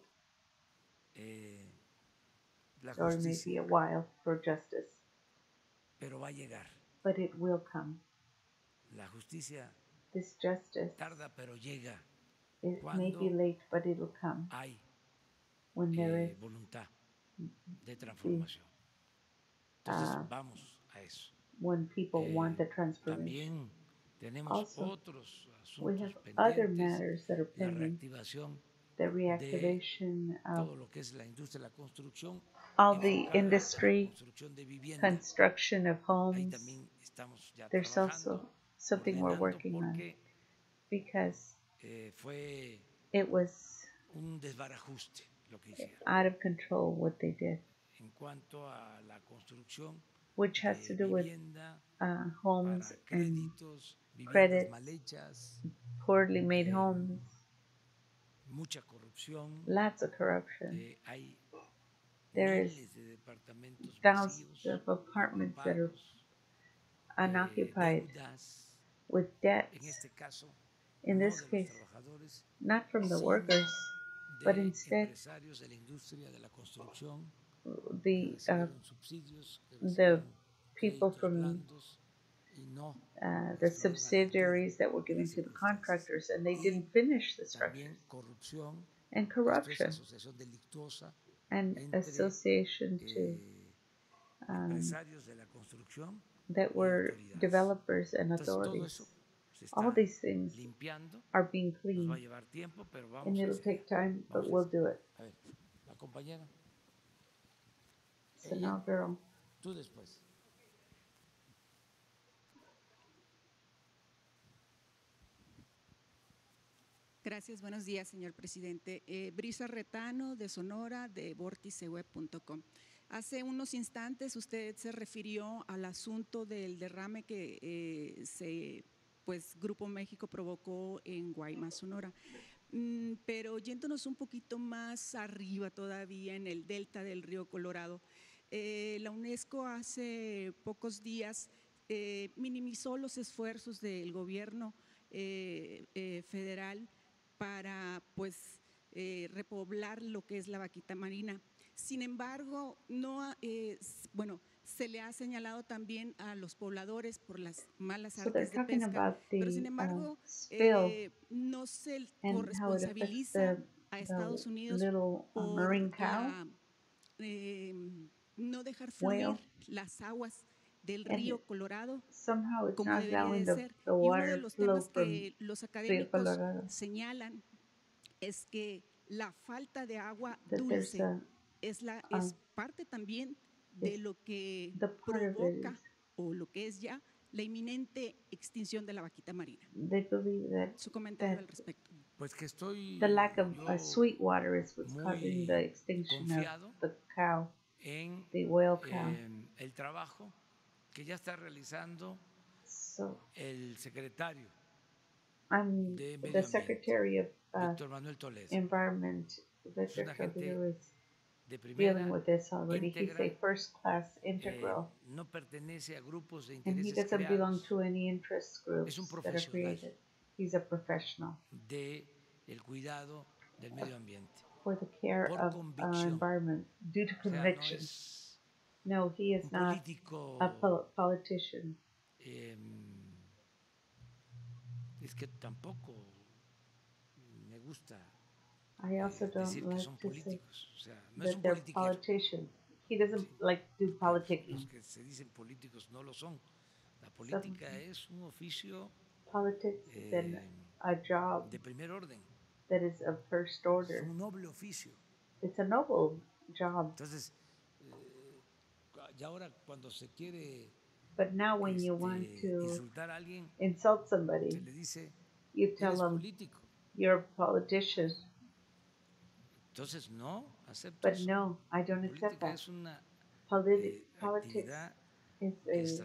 la or it may be justicia, a while for justice, pero va a llegar. but it will come. La justicia This justice, tarda, pero llega it may be cuando late, but it'll come hay when there is voluntad de transformación. Entonces vamos a eso. when people want the transformation. También tenemos Also, otros we asuntos have other pendientes, matters that are la pending. reactivación The de reactivation of todo lo que es la industria de la construcción, all the enfocada a la industry, construcción de vivienda. construction of Ahí homes. también estamos ya There's trabajando, also something we're ordenando, working on porque because fue it was un desbarajuste lo que hicieron out of control what they did, en cuanto a la construcción which has to de do with vivienda homes para and créditos, viviendas credits, mal hechas, poorly made homes, mucha corrupción. lots of corruption. Hay There is miles de departamentos thousands vacíos, of apartments that are ocupados, unoccupied deudas, with en debts. este caso, In no this de los case, trabajadores, not from the sino workers, but de instead empresarios de la industria de la construcción que the recibieron subsidios, que the recibieron people créditos from blandos y no the estuvieron a la altura subsidiaries that were de given las to the circunstancias. contractors, and they Y didn't finish the structures. también corrupción, And esto es corruption asociación delictuosa and entre association to empresarios de la construcción that y were autoridades. developers and Entonces todo authorities. eso se All está these things limpiando, are being nos va a cleaned, llevar tiempo, pero and vamos it'll hacia take allá. time, but Vamos we'll hacia do allá. it. A ver, la compañera, So ella, now, girl, tú después. Gracias, buenos días, señor presidente. Brisa Retano, de Sonora, de vorticeweb.com. Hace unos instantes usted se refirió al asunto del derrame que Grupo México provocó en Guaymas, Sonora. Pero yéndonos un poquito más arriba todavía, en el delta del río Colorado, la UNESCO hace pocos días minimizó los esfuerzos del gobierno federal para repoblar lo que es la vaquita marina. Sin embargo, se le ha señalado también a los pobladores por las malas artes de pesca, pero sin embargo no se corresponsabiliza a Estados Unidos por no dejar fluir las aguas del río Colorado como debería de ser. Y uno de los temas que los académicos señalan es que la falta de agua dulce es parte también de lo que provoca o lo que es ya la inminente extinción de la vaquita marina. Su comentario al respecto. Pues que estoy the lack of sweet water is what's causing the extinction of the cow, en the whale cow. El trabajo que ya está realizando el secretario de Medio the Secretary of Víctor Manuel Toledo. Environment, Es Victor una gente Toledo, is de primera, dealing with this already. íntegra, He's a first-class integral, no pertenece a grupos de and he intereses doesn't belong creados. to any interest groups Es un that are profesional created. He's a professional de el cuidado del medio ambiente. for the care Por of convicción. environment due to O sea, no conviction. es No, he is un not político, a politician. Es que tampoco me gusta I also don't decir que like son to say políticos. O sea, no es that un they're politiquero. politicians. He doesn't like to do Los politicking. que se dicen políticos no lo son. La política es un oficio Politics is a job de primer orden. that is of first Es order. un noble oficio. It's a noble job. Entonces, y ahora cuando se quiere But now when you want to insultar a alguien, insult se somebody, le dice, you tell eres them político. you're a politician. Entonces, no acepto But eso. no, I don't accept Política that. es una Politics actividad is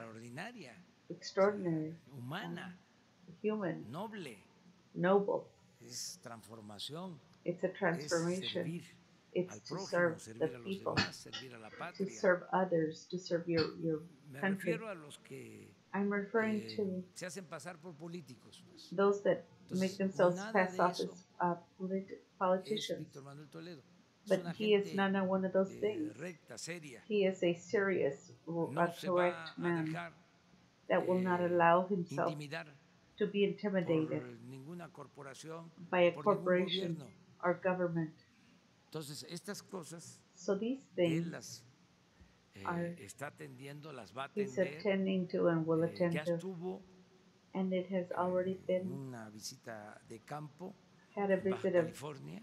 extraordinaria, extraordinary, humana, human, noble. noble. es transformación, It's a es transformation. servir It's al to prójimo, serve the servir a los people, demás, servir a la to patria. serve others, to serve your Me country. refiero a los que I'm referring to se hacen pasar por políticos. Pues. those that make Entonces, themselves nada pass de off eso as es politicians. Víctor Manuel Toledo. Es But una he is gente not one of those things. recta, seria. He is a serious, No a se va correct a man dejar that will not allow himself intimidar to be por intimidated ninguna corporación, by a por ningún corporation gobierno. or government. Entonces, estas cosas So these él things las are está atendiendo, las va a he's atender. attending to and will attend Ya to. estuvo And it has already been una visita de campo had a en Baja visit of California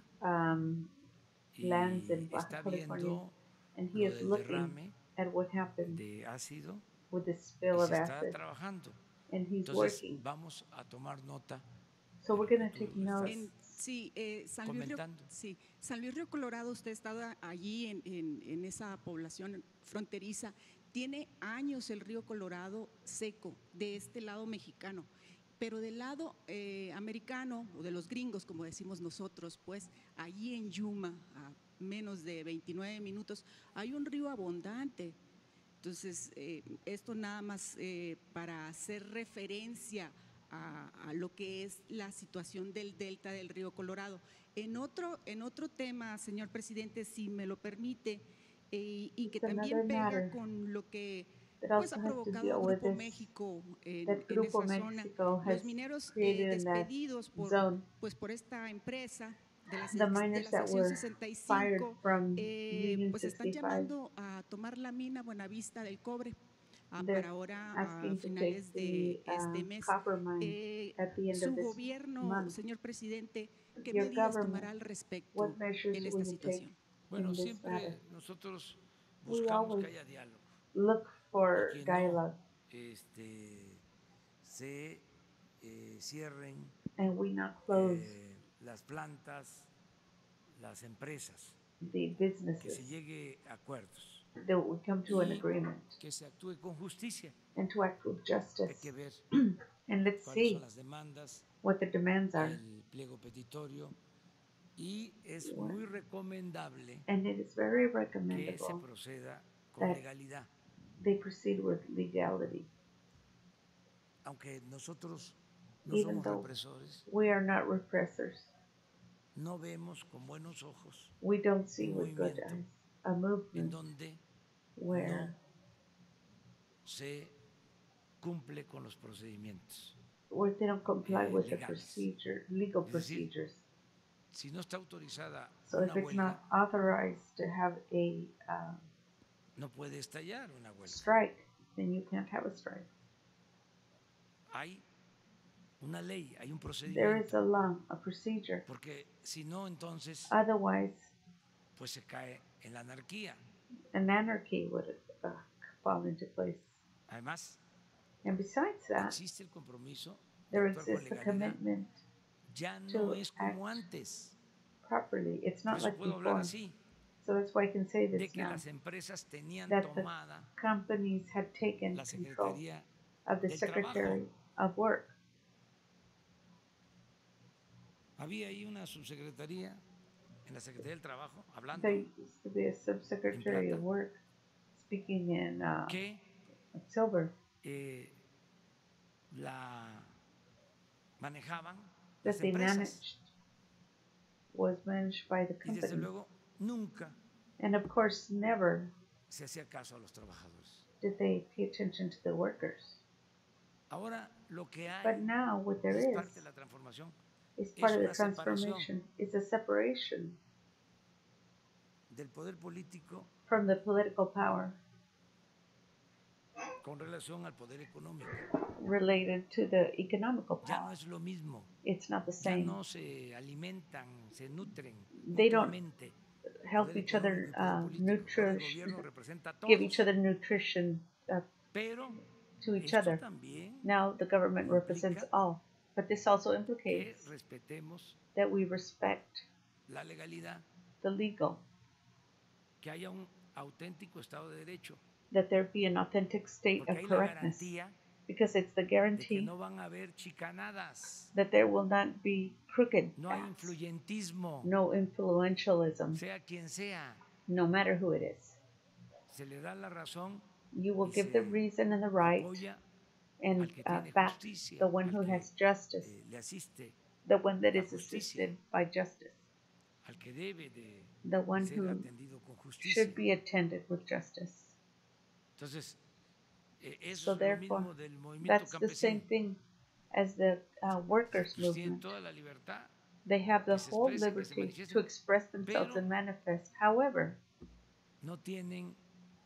lands in y Baja está California, viendo and he lo is del looking derrame at what happened de ácido with the spill y of se está acid, trabajando. and he's Entonces working. vamos a tomar nota. So we're going to take tú note. Sí, San Luis Río, comentando. sí, San Luis Río Colorado, usted ha estado allí en esa población fronteriza. Tiene años el río Colorado seco de este lado mexicano, pero del lado americano o de los gringos, como decimos nosotros, pues allí en Yuma, a menos de 29 minutos, hay un río abundante. Entonces, esto nada más para hacer referencia a lo que es la situación del delta del río Colorado. En otro tema, señor presidente, si me lo permite, y que It's también another pega matter con lo que that pues, also ha has to provocado deal el with Grupo this. México en Grupo esa zona. Mexico has Los mineros created in that despedidos zone. por esta empresa de la The miners that sección were fired 65, from Union pues están 65, llamando a tomar la mina Buenavista del Cobre. they're Para ahora asking a to take finales de the este mes. copper mine at the end Su of this gobierno, month. señor presidente, ¿qué Your medidas government, tomará al respecto what measures en will esta you take situación? Bueno, in this siempre matter? nosotros We buscamos que always haya diálogo look for y que dialogue, no se cierren and we not close las plantas, las empresas, the que businesses, se llegue a acuerdos that we come to an y agreement que se actúe con justicia. and to act with Hay justice. que ver And let's cuáles see son las demandas, what the demands are. el pliego petitorio, y es muy recomendable And it is very que se recommendable proceda con that legalidad, they proceed with legality. aunque nosotros no Even somos though represores, we are not repressors, no vemos con buenos ojos we don't see un with good movimiento eyes a en movement donde where no se cumple con los procedimientos. they don't comply with the legales. legal Es decir, procedures. Si no está autorizada So una if it's huelga, not authorized to have a no puede estallar una huelga. strike, then you can't have a strike. Hay una ley, hay un There is procedimiento, a law, a procedure. porque si no, entonces Otherwise, pues se cae en la anarquía. an anarchy would fall into place. Además, And besides that, existe el compromiso de there actuar con exists a legalidad. commitment Ya no to es act como antes. properly. It's Por not eso like puedo hablar before. así, So that's why I can say de this que now, las empresas tenían that the tomada companies had taken la control Secretaría of the del Secretary Trabajo. of Work. Había ahí una subsecretaría en la Secretaría del Trabajo hablando There used to be a Subsecretary plata. of Work speaking in que silver la manejaban that las they empresas was managed by the y desde company. luego nunca And of course, never se hacía caso a los trabajadores. did they pay attention to the workers. Ahora lo que hay But now what there es is parte de la transformación, part es of the una separación transformation. It's a separation del poder político from the political power con relación al poder económico. related to the economical Ya no power. es lo mismo, It's not the ya same. no se alimentan, se nutren They don't mutuamente. help Poder each other económico y poder político. Ahora el gobierno representa a give each todos, other nutrition pero to each esto other. también Now the government represents implica all. But this also que implicates respetemos that we respect la legalidad, the legal, que haya un auténtico Estado de Derecho, that there be an authentic state porque of hay la correctness. garantía because it's the de que guarantee no van a haber chicanadas, that there will not be crooked no hay paths, influyentismo, no influentialism, sea quien sea. no matter who it is. Se le da la razón You will y give the se reason and the right apoya and al que tiene back justicia, the one al who que has justice, le asiste, the one that la is justicia, assisted by justice, al que debe de the one ser who atendido con justicia. should be attended with justice. Entonces, eso So es lo therefore, mismo del movimiento that's the campesino. same thing as the workers' Pues tienen movement. toda la libertad They have the que se whole expresen, que se liberty to manifiesten, express themselves pero and manifest. However, no tienen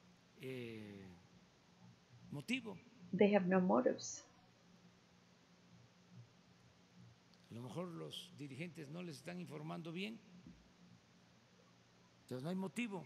motivo. they have no motives. A lo mejor los dirigentes no les están informando bien, entonces no hay motivo,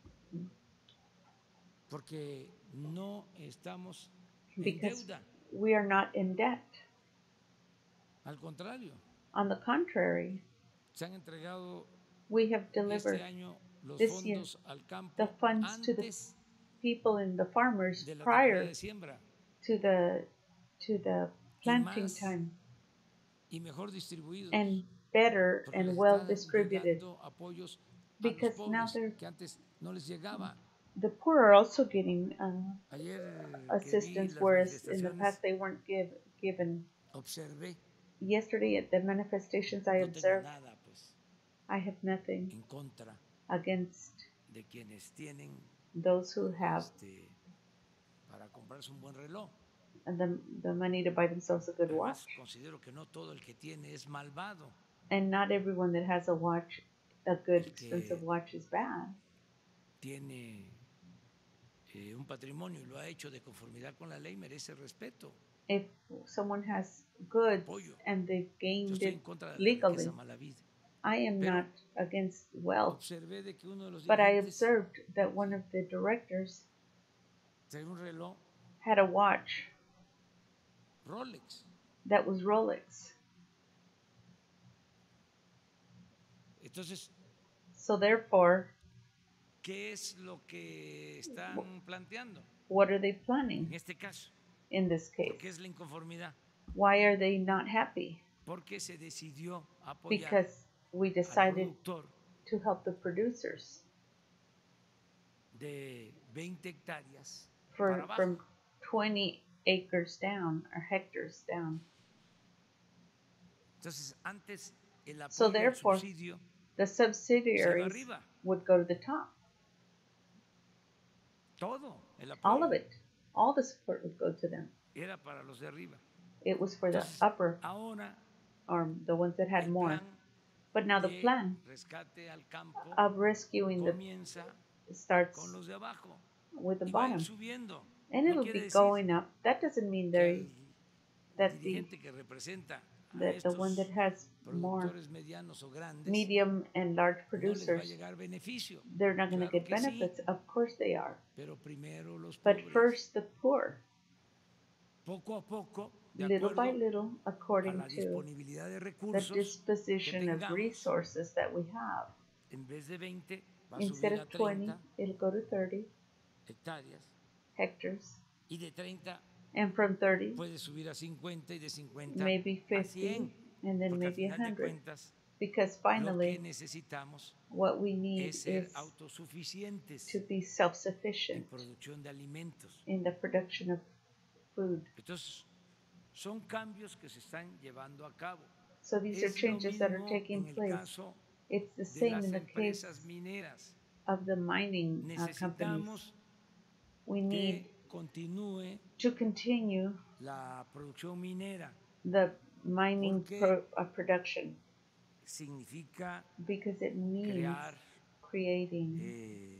porque no estamos en Because deuda. we are not in debt. Al contrario, On the contrary, se han entregado we have este delivered año los this year fondos al campo the funds to the antes people and the farmers de la temporada prior de siembra to the planting más time, y mejor distribuidos, and better porque and les well están distributed, llegando apoyos a los because now pobres que antes no les llegaba. the poor are also getting Ayer que vi assistance, las whereas in the manifestaciones, past they weren't given. observé, Yesterday at the manifestations I no tengo observed, nada pues I have nothing en contra against de quienes tienen those who have para comprarse un buen reloj. the money to buy themselves a good Además, watch. considero que no todo el que tiene es malvado. And not everyone that has a watch, a good El que expensive watch, is bad. Tiene un patrimonio y lo ha hecho de conformidad con la ley, merece respeto. If someone has goods Apoyo. and they've Yo gained estoy en it contra de la legally, riqueza mala vida. I am Pero not against wealth, observé de que uno de los but I dirigentes observed that one of the directors trae un reloj had a watch Rolex. that was Rolex. Entonces, So therefore, ¿qué es lo que están planteando? what are they planning En este caso, in this ¿por case? qué es la inconformidad? Why are they not happy? Porque se decidió apoyar Because we al decided productor to help the producers de 20 hectáreas para abajo. from 20 acres down or hectares down. Entonces, antes el So apoyo, el therefore, subsidio, the se va subsidiaries arriba. would go to the top. Todo el All apoyo of it, all the support would go to them. era para los de arriba. It was for the Entonces, upper, ahora or the ones that had el more. plan But now the de plan rescate al campo of rescuing the comienza starts con los de abajo with the y va a ir bottom, subiendo. and No it'll quiere be decir going up. That doesn't mean que that el the dirigente que representa a that the one estos that has more productores medianos o grandes medium and large no les va a producers, llegar beneficio. they're not going to Claro get que sí, benefits. Of course they are. pero primero los But pobres. first the poor, Poco a poco, de little by acuerdo little, a according la to disponibilidad de the recursos que disposition of tengamos, resources that we have. en vez de 20 va a Instead subir a of 20, 30 it'll go to 30 hectáreas hectares, y de 30 and from 30, puede subir a 50 y de 50 maybe a 50, 100, and then porque al maybe final de 100. cuentas Because lo que finally, necesitamos what we need es ser is autosuficientes to be en self-sufficient producción de alimentos. in the production of food. Entonces, son cambios que se están llevando a cabo. So these are Es lo changes that are mismo taking en el place. caso It's the de same las in the case empresas mineras. of the mining companies. Necesitamos We need que continúe to continue la producción minera. the mining Porque production significa because it means crear creating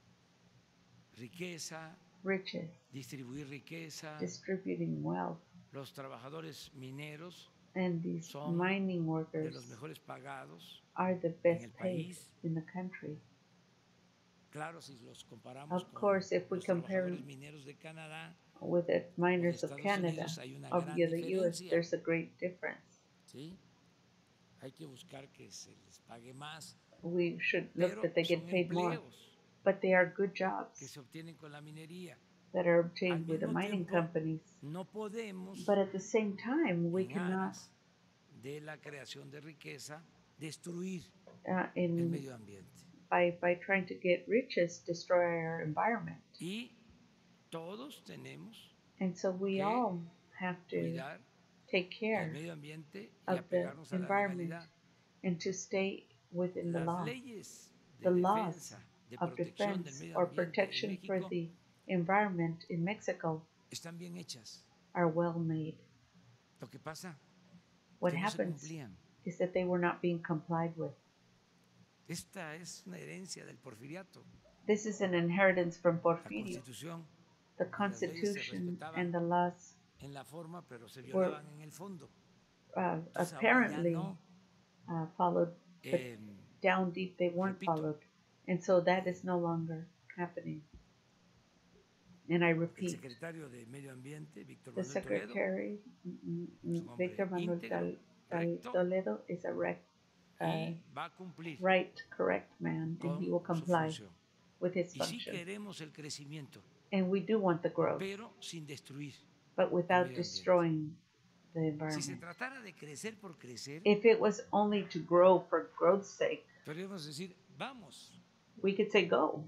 riqueza, riches, distribuir riqueza. distributing wealth, Los trabajadores mineros and these son mining de workers los mejores pagados. are the el best paid país. in the country. Claro, si los comparamos Of con course, if we los compare trabajadores mineros de Canadá, with the miners of Estados Canada, Unidos hay una of gran the US, diferencia. there's a great difference. ¿sí? Hay que buscar que se les pague más, We should look pero that they son get paid more, empleos but they are good que jobs se obtienen con la minería. that are Al obtained with the mismo mining tiempo, companies. no podemos, But at the same time, we en cannot, aras de la creación de riqueza, destruir uh, el in medio ambiente. by trying to get riches, destroy our environment. Y todos tenemos And so we que all have to cuidar take el care medio ambiente y of the apegarnos a la environment legalidad. and to stay within the Las law. leyes The de laws defensa, de of protección del defense medio or ambiente en protection for México the environment in Mexico están bien hechas. are well made. Lo que pasa What que no se happens cumplían. is that they were not being complied with. Esta es una herencia del porfiriato. This is an inheritance from La Porfirio. Constitución The y las leyes se Constitution respetaban and the laws en la forma, pero se were violaban en el fondo. Entonces, ahora ya apparently no. followed, but Eh, down deep they weren't repito, followed. And so that is no longer happening. And I el repeat, secretario de Medio Ambiente, Víctor the Manuel Toledo, Secretary, un hombre Victor Manuel íntegro, recto, Toledo, is a y va a cumplir right, correct man, and con he will su comply función. with his Y sí function. queremos el crecimiento, And we do want the growth, pero sin destruir but el without medio ambiente. destroying the Si se environment. tratara de crecer por crecer, If it was only to grow for growth's sake, podríamos decir, vamos we could say go.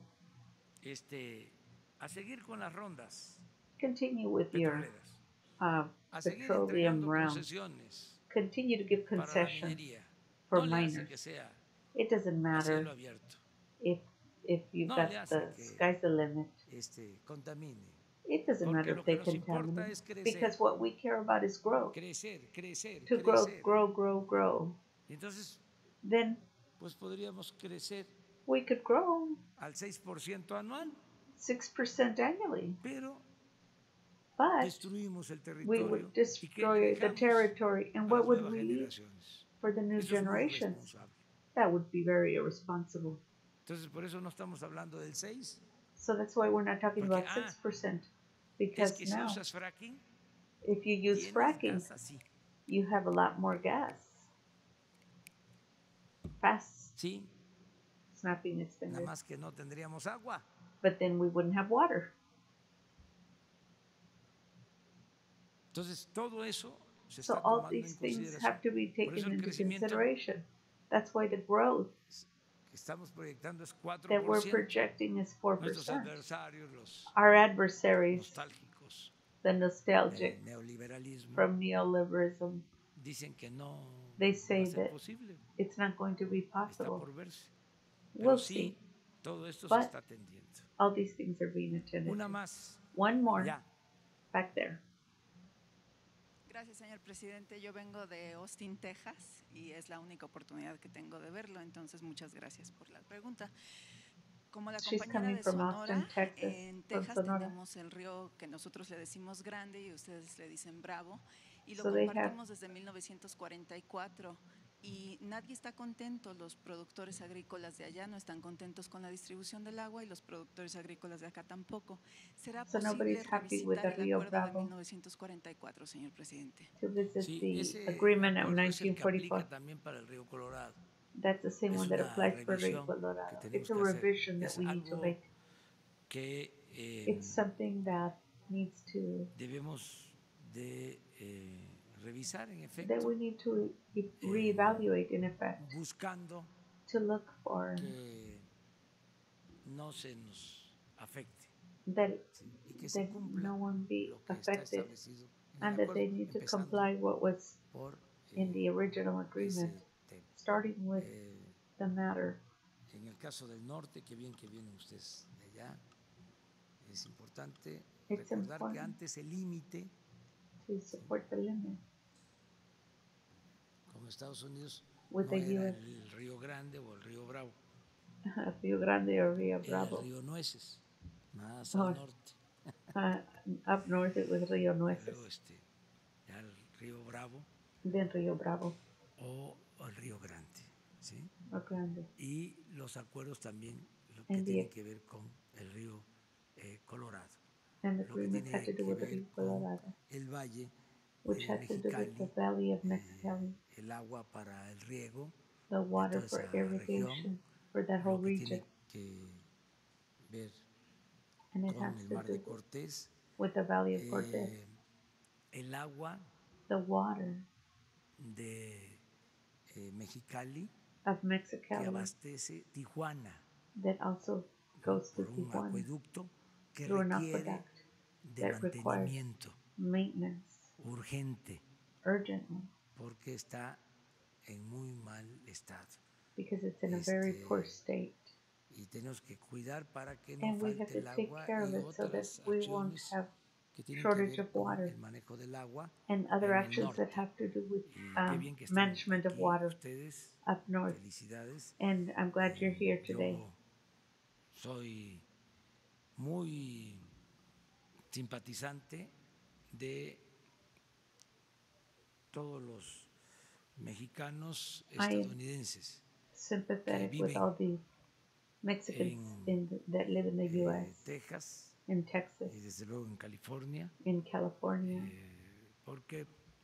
A seguir con las rondas Continue with your petroleras, a seguir petroleum entregando rounds. concesiones Continue to give para la concessions minería. for No le hace miners. que sea It doesn't a matter cielo abierto, if you've No got le hace the que sky's the limit. contamine. It doesn't Porque matter lo if que they nos importa contaminate, es crecer. because what we care about is growth. Crecer, crecer, To grow, crecer. grow. Y entonces, Then pues podríamos crecer we could grow al 6% anual, 6% annually, pero but destruimos el we territorio. would ¿Y qué le destroy the dejamos territory. And a what las would nuevas we leave generaciones? for the new Eso es muy generations? irresponsable. That would be very irresponsible. Entonces, por eso no estamos hablando del 6. So that's why we're not talking Porque, about 6%. Es Because que si now, usas fracking, if you use tienes fracking, gas así. you have a lot more gas. Fast Sí, snapping its nada fingers. más que no tendríamos agua. But then we wouldn't have water. Entonces, todo eso se So está all tomando en these things consideración. have to be Por eso taken el into crecimiento consideration. That's why the growth que estamos proyectando es that we're 4%. projecting is Nuestros 4%. adversarios, los Our adversaries, nostálgicos the del nostalgic neoliberalismo, from neoliberalism, dicen que no they va a say ser that posible. it's not going to be Está possible. por verse. Pero We'll sí, see. todo esto But se está atendiendo. all these things are being attended Una to. más. One more Ya. back there. Gracias, señor presidente. Yo vengo de Austin, Texas, y es la única oportunidad que tengo de verlo, entonces muchas gracias por la pregunta. Como la She's compañera coming de from Sonora, Austin, Texas, en from Texas Sonora. tenemos el río que nosotros le decimos Grande y ustedes le dicen Bravo, y lo So they have- compartimos desde 1944. Y nadie está contento, los productores agrícolas de allá no están contentos con la distribución del agua y los productores agrícolas de acá tampoco. ¿Será So posible nobody's happy with revisitar the el Rio acuerdo de Bravo. 1944, señor presidente? To visit Sí, the ese agreement of acuerdo es el que 1944. aplica también para el río Colorado. That's the same Es one that una applies for Rio revisión que Colorado. tenemos It's a que hacer. revision that Es we need to algo make. que It's something that needs to, debemos de revisar en that efecto, we need to reevaluate in effect, buscando to look for que no se nos afecte, that, ¿sí? Y que se that cumpla no one be lo que está affected establecido en and el that they acuerdo, need to empezando comply what was por in the original agreement, ese tema. starting with the matter. En el caso del norte, qué bien que vienen ustedes de allá, es importante It's recordar que important antes el límite to support the limit con Estados Unidos with no the era U.S. el Río Grande o el Río Bravo, Rio Grande or Rio era Bravo. el Río Nueces, más Oh, al norte. Up north it was Rio Nueces, Luego ya el Río Bravo then Rio Bravo o el Río Grande, ¿sí? or Grande. Y los acuerdos también lo que And the- tienen que ver con el río Colorado, And the lo que agreements had tiene to do que with the ver Rio con Colorado, el valle which de had to do with the Mexicali, Valley of Mexicali, el agua para el riego, the water toda for esa irrigation región, for that whole lo que region. tiene que ver And and it con has el to Mar do de Cortés, with the Valley of Cortés. El agua The water de Mexicali of que Mexicali abastece Tijuana that also goes to por un Tijuana acueducto que through an requiere aqueduct de that requires mantenimiento maintenance urgente urgently porque está en muy mal estado. because it's in a very poor state. Y tenemos que cuidar para que no And we have falte to el take agua care of y it so that otras we won't acciones have que tienen que shortage ver of con water el manejo del agua and other en el actions that norte. have to do with Y qué bien que están management of aquí water ustedes. up north. Felicidades. And I'm glad you're here today. Yo soy muy simpatizante de todos los mexicanos estadounidenses Sympathetic with all the Mexicans that live in the U.S., Texas, in Texas, y desde luego en California, in California, porque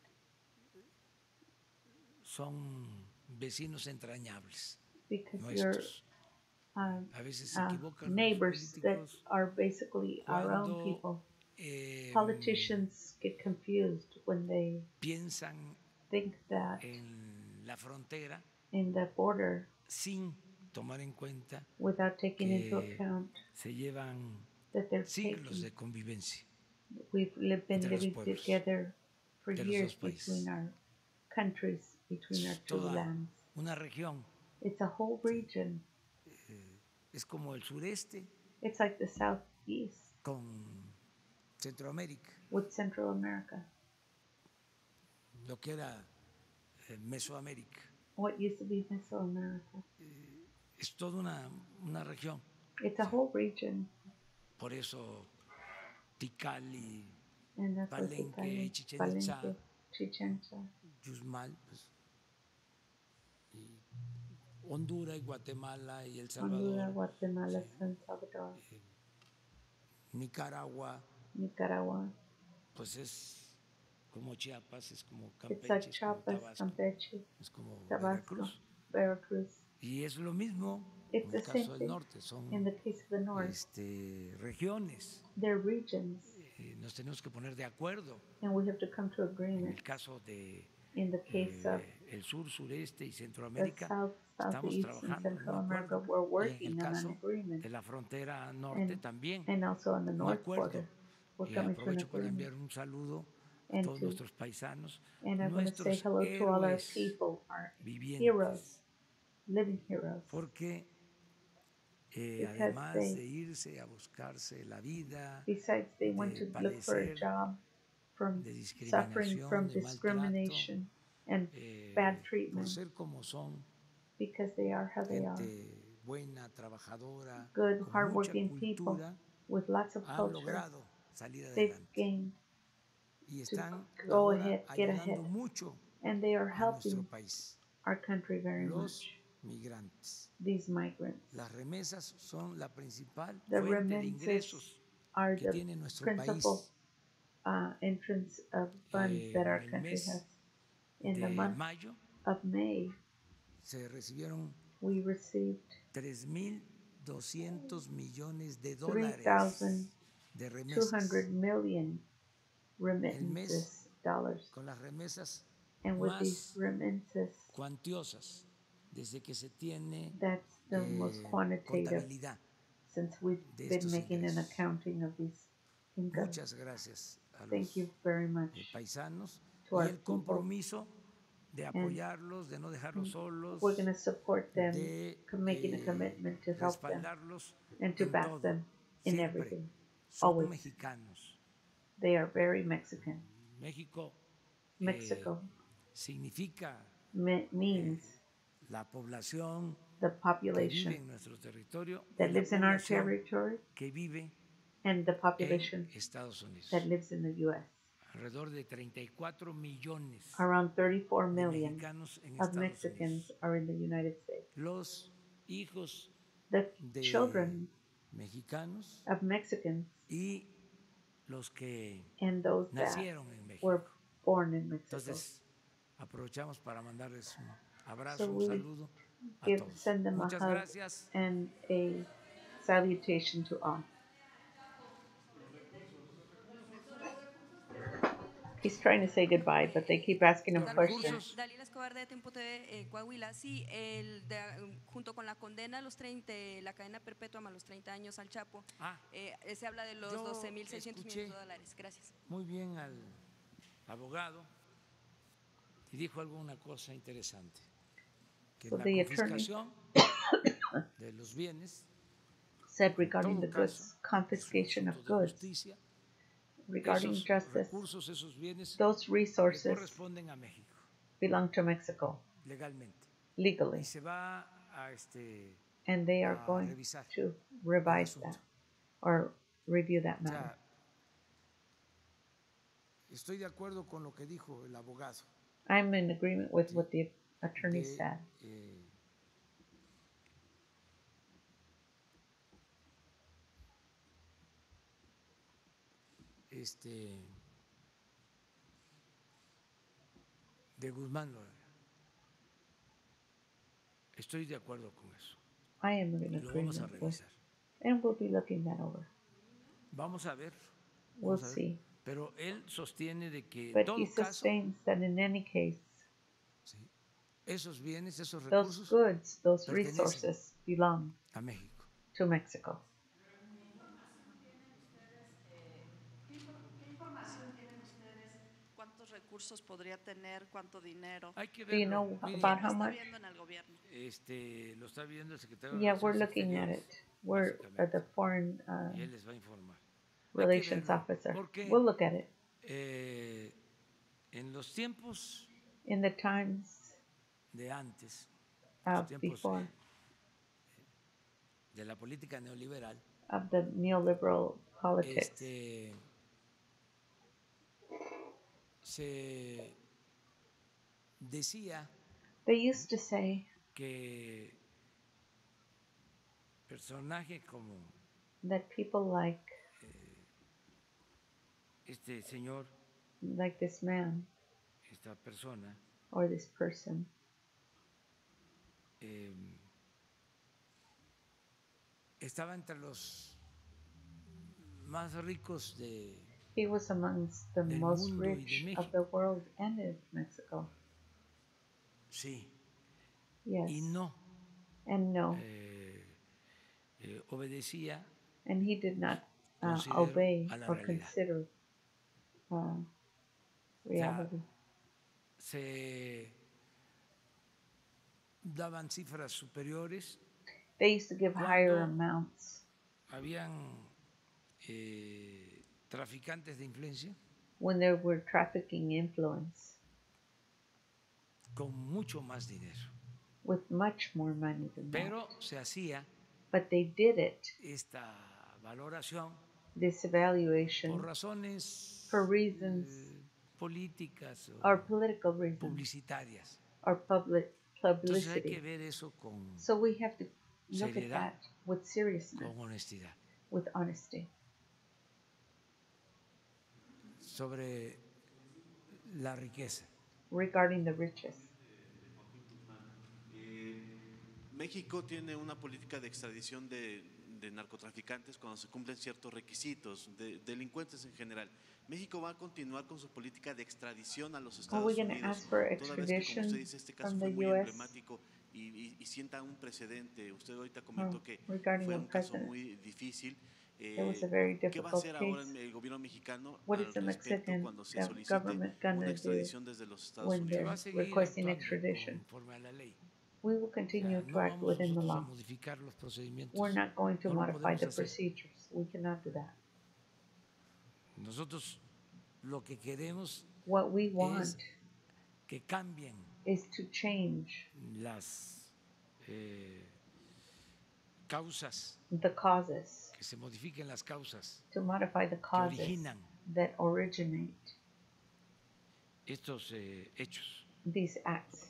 son vecinos entrañables because nuestros. you're A veces se equivocan neighbors los that políticos are basically our own people. Politicians get confused when they piensan think that en la frontera in the border, sin tomar en cuenta without taking into account se llevan that they're siglos de convivencia. We've been entre los living pueblos together for de los years dos países. between our countries, between our two Toda lands. una región. It's a whole region. Es como el sureste It's like the southeast con Centroamérica, with Central America, lo que era Mesoamérica. what used to be Mesoamerica. Es toda una región. It's a whole region. Por eso Tikali, And that's what Palenque, Tikali, Chichén Itzá, Palenque, Chichén Itzá, Yusmal, pues, y Honduras y Guatemala y El Salvador, Honduras, Guatemala, San Salvador, Nicaragua, Nicaragua. pues es como Chiapas, es como It's Campeche, like es como Chiapas, Tabasco, Campeche, es como Tabasco, Veracruz. Veracruz. Y es lo mismo It's en the el same caso del thing norte, son in the case of the north. regiones. They're regions, Nos tenemos que poner de acuerdo. and we have to come to En agreement. el caso de In the case of el sur, sureste y the Centroamérica, South, estamos Southeast, and trabajando en Central un America, acuerdo. we're Y en el working on an caso agreement. de la frontera norte también, And also on the un north acuerdo. border, we're Y coming to an aprovecho para agreement. enviar un saludo a And todos to- nuestros paisanos, And I want to say nuestros hello to all our héroes people, our vivientes, heroes, living heroes, porque Because además they- de irse a buscarse la vida, besides they went de to look for a padecer job from de suffering from discriminación, de discrimination and bad treatment, por ser como son, because they are how they are, gente buena, trabajadora, good, con mucha hardworking people cultura, with lots of han culture. logrado salir They've adelante gained y to están go ahora ahead, get ayudando ahead, mucho and they are a nuestro helping país. our country very Los much. migrantes. These migrants, Las remesas son la principal the fuente de remittances ingresos are que the tiene nuestro principal país. entrance of funds that our En el country mes has. In the de month mayo of May, se recibieron we received 3.200 millones de dólares de 3,200 remesas. million remittances dollars. Con las remesas And with these más remittances, cuantiosas desde que se tiene that's the most quantitative contabilidad. since we've de been estos making an ingresos. accounting of these income. Muchas gracias a Thank los you very much paisanos to y our el people. compromiso de apoyarlos, de no dejarlos solos, We're going to support them, de making a commitment to help them respaldarlos and to en back todo. them in Siempre everything. son Always. mexicanos. They are very Mexican. México Mexico significa means la población the que vive population en nuestro territorio y that la lives in our población territory que vive and the population en Estados Unidos. that lives in the U.S. Alrededor de 34 millones Around 34 de million mexicanos en of Estados Mexicans Unidos. are in the United States. Los hijos The de children mexicanos of Mexicans y los que and those that nacieron en México. were born in Mexico. Entonces, aprovechamos para mandarles un abrazo, So un we saludo a give, todos. send them Muchas a hug gracias. and a salutation to all. He's trying to say goodbye, but they keep asking him Los questions. Dalila Escobar de Tiempo TV, Coahuila. Sí, junto con la condena a los 30, la cadena perpetua más los 30 años al Chapo, se habla de los yo 12.600 millones de escuché dólares. Gracias. Muy bien al abogado y dijo alguna cosa interesante, que So la the attorney confiscación de los bienes, said regarding the en todo goods, caso, confiscation of asuntos de goods, justicia, regarding esos justice, recursos, esos bienes those le resources corresponden a México belong to Mexico legalmente legally, y se va a and they are going revisar to el revise asunto. that or review that O matter. sea, estoy de acuerdo con lo que dijo el abogado I'm in agreement with what the attorney de, said. De Guzmán Loera. Estoy de acuerdo con eso. I am in Lo vamos a agreement with, revisar. and we'll be looking that over. Vamos a ver. We'll Vamos a ver. see. Pero él sostiene de que en But todo he caso, sustains that in any case, sí, esos bienes, esos those recursos goods, those pertenecen resources belong a México. to Mexico. ¿Qué información tienen ustedes? ¿Cuántos recursos podría tener? ¿Cuánto dinero? Hay que Do you verlo. know Mire, about how ¿Está much? viendo en el gobierno? Lo está viendo el secretario de Yeah, we're Relaciones looking at Exteriores, it. We're at the básicamente, foreign y él les va a informar. relations verlo, officer. porque, We'll look at it. En los tiempos In the times de antes, los tiempos before de la política neoliberal, of the neoliberal politics, se decía they used to say que personajes como that people like este señor, like this man esta persona, or this person, estaba entre los más ricos he was amongst the del most mundo y de rich México. of the world and of Mexico. Sí. Yes. Y no And no. Obedecía, And he did not considero, obey a la or realidad. consider reality. Se daban cifras superiores. They used to give higher amounts Habían traficantes de influencia when there were trafficking influence con mucho más dinero. with much more money than Pero se hacía that. But they did it, esta valoración, this evaluation, por razones for reasons políticas or political reasons publicitarias. or public Entonces hay que publicity. ver eso con So we have to look at seriedad, that with seriousness, con honestidad. with honesty. Sobre la riqueza. Regarding the riches, México tiene una política de extradición de narcotraficantes cuando se cumplen ciertos requisitos, de delincuentes en general. ¿México va a continuar con su política de extradición a los Estados we gonna Unidos? ask for Toda vez que, como extradition usted dice, este caso from fue the muy US? emblemático y sienta un precedente. Usted ahorita comentó que regarding fue a un caso precedent. muy difícil. It was a very ¿Qué va a difficult hacer ahora case. el gobierno mexicano What al is the respecto Mexican cuando se solicite government gonna una do extradición desde los Estados when Unidos? they're Va a seguir requesting actuando extradition? conforme a la ley. We will continue No to act vamos within the nosotros a law. modificar los procedimientos. We're not going to No lo modify podemos the hacer. procedures. We cannot do that. Nosotros lo que queremos What we want es que cambien is to change las causas, the causes, que se modifiquen las causas to modify the que causes originan that originate estos hechos. these acts.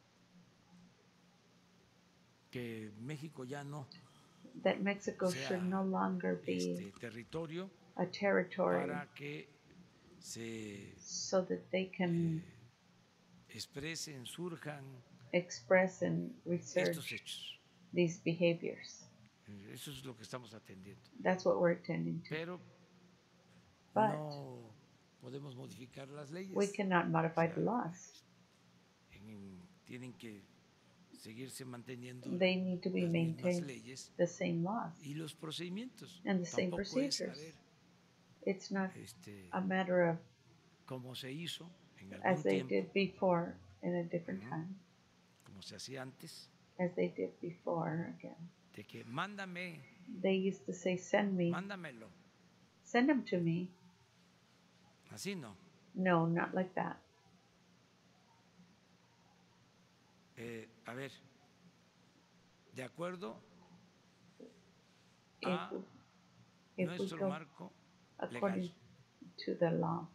Que México ya no That Mexico sea should no longer be territorio a territory para que se so that they can expresen, surjan express and estos research hechos. these behaviors. Eso es lo que estamos atendiendo. That's what we're attending to. Pero But no podemos modificar las leyes. We cannot modify the laws. Tienen que seguirse manteniendo They need to be las mismas maintained leyes the same laws y los procedimientos. and the same Tampoco es, procedures. It's not a matter of como se hizo en as algún they tiempo, did before in a different time, como se hacía antes, as they did before again. de que mándame, They used to say, send me, mándamelo. send them to me. Así no. No, not like that. A ver, de acuerdo If a we nuestro go marco according legal. to the law,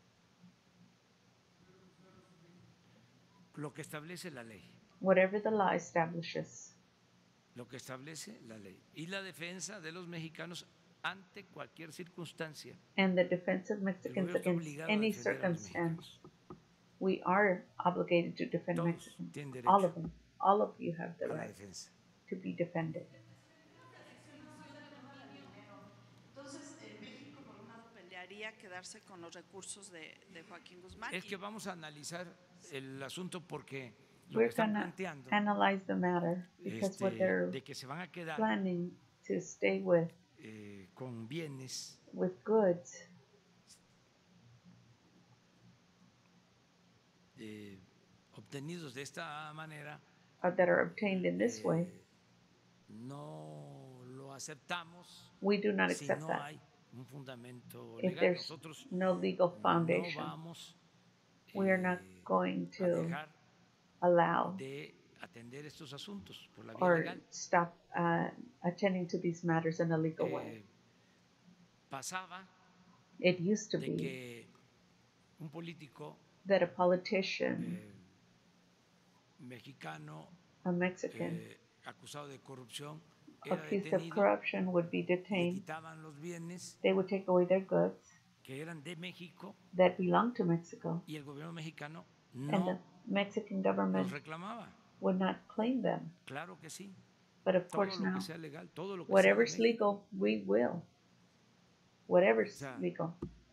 Lo que establece la ley. whatever the law establishes, Lo que establece la ley. Y la defensa de los mexicanos ante cualquier circunstancia. and the defense of Mexicans gobierno está against obligado a any defender a los circumstance. We are obligated to defend Todos Mexicans. tienen derecho All of them. All of you have the a la right defensa. to be defended. Entonces, México, por un lado, pelearía quedarse con los recursos de Joaquín Guzmán. Es que vamos a analizar el asunto porque lo que We're están gonna planteando analyze the matter because what they're de que se van a quedar planning to stay with con bienes goods obtenidos de esta manera that are obtained in this way. no lo aceptamos We do not si accept no that. hay un fundamento If legal. there's Nosotros no legal no foundation, vamos we are not going a to dejar allow de atender estos asuntos por la vía or legal. stop attending to these matters in a legal way. Pasaba It used to de be que un político that a politician, mexicano a Mexican, acusado de corrupción era accused of detenido, corruption would be le detained. quitaban los bienes They would take away their goods que eran de México that belonged to Mexico, y el gobierno mexicano and the no Mexican los government reclamaba. would not claim them. Claro que sí. But of Todo course lo now, que sea legal, todo lo que sea de whatever's México. legal, we will. Whatever's O sea, legal.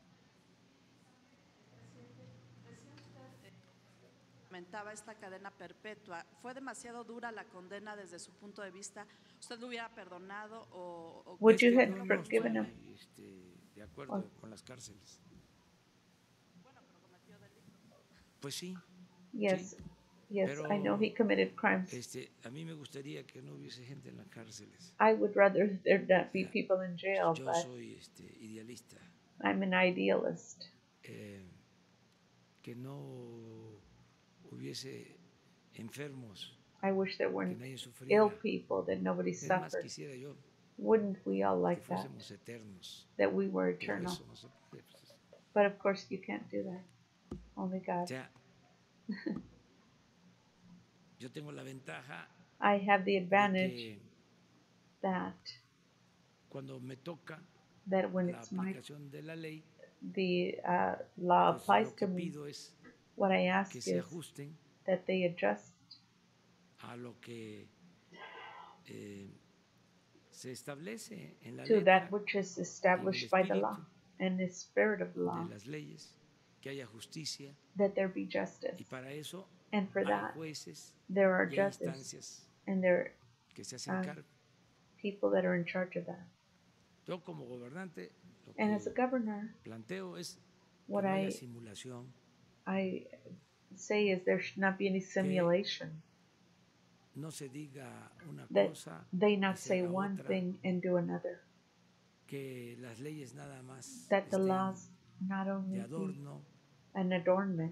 Comentaba esta cadena perpetua. ¿Fue demasiado dura la condena desde su punto de vista? ¿Usted lo hubiera perdonado o Would Es you que have yo no forgiven him? estoy, de acuerdo con las cárceles. Pues sí. Yes, sí, yes, pero, I know he committed crimes. a mí me gustaría que no hubiese gente en las cárceles. I would rather there not be people in jail, Yo but soy idealista. I'm an idealist. Que no hubiese enfermos, I wish there que weren't nadie sufriera. ill people, that nobody Es más, suffered. quisiera yo Wouldn't we all que like that? fuésemos eternos. That we were Pero eternal. eso no se puede, pues. But of course you can't do that. Only O God. sea, yo tengo la ventaja I have the de advantage que that cuando me toca when la it's my aplicación de la ley, the law pues applies lo to que me, pido es what I ask que se is ajusten that they adjust a lo que se establece en la to letra that which is established by the law and the spirit of the law, de las leyes, que haya justicia, that there be justice. y para eso And for hay that, jueces there are y hay judges instancias and there que se hacen are cargo. people that are in charge of that. Yo como gobernante lo And as a que governor, planteo es que what no haya I simulación, say is there should not be any simulation, no se diga una that cosa they y not se say haga one otra, thing and do another, que las leyes nada más that the estén laws not de only be adorno, an adornment,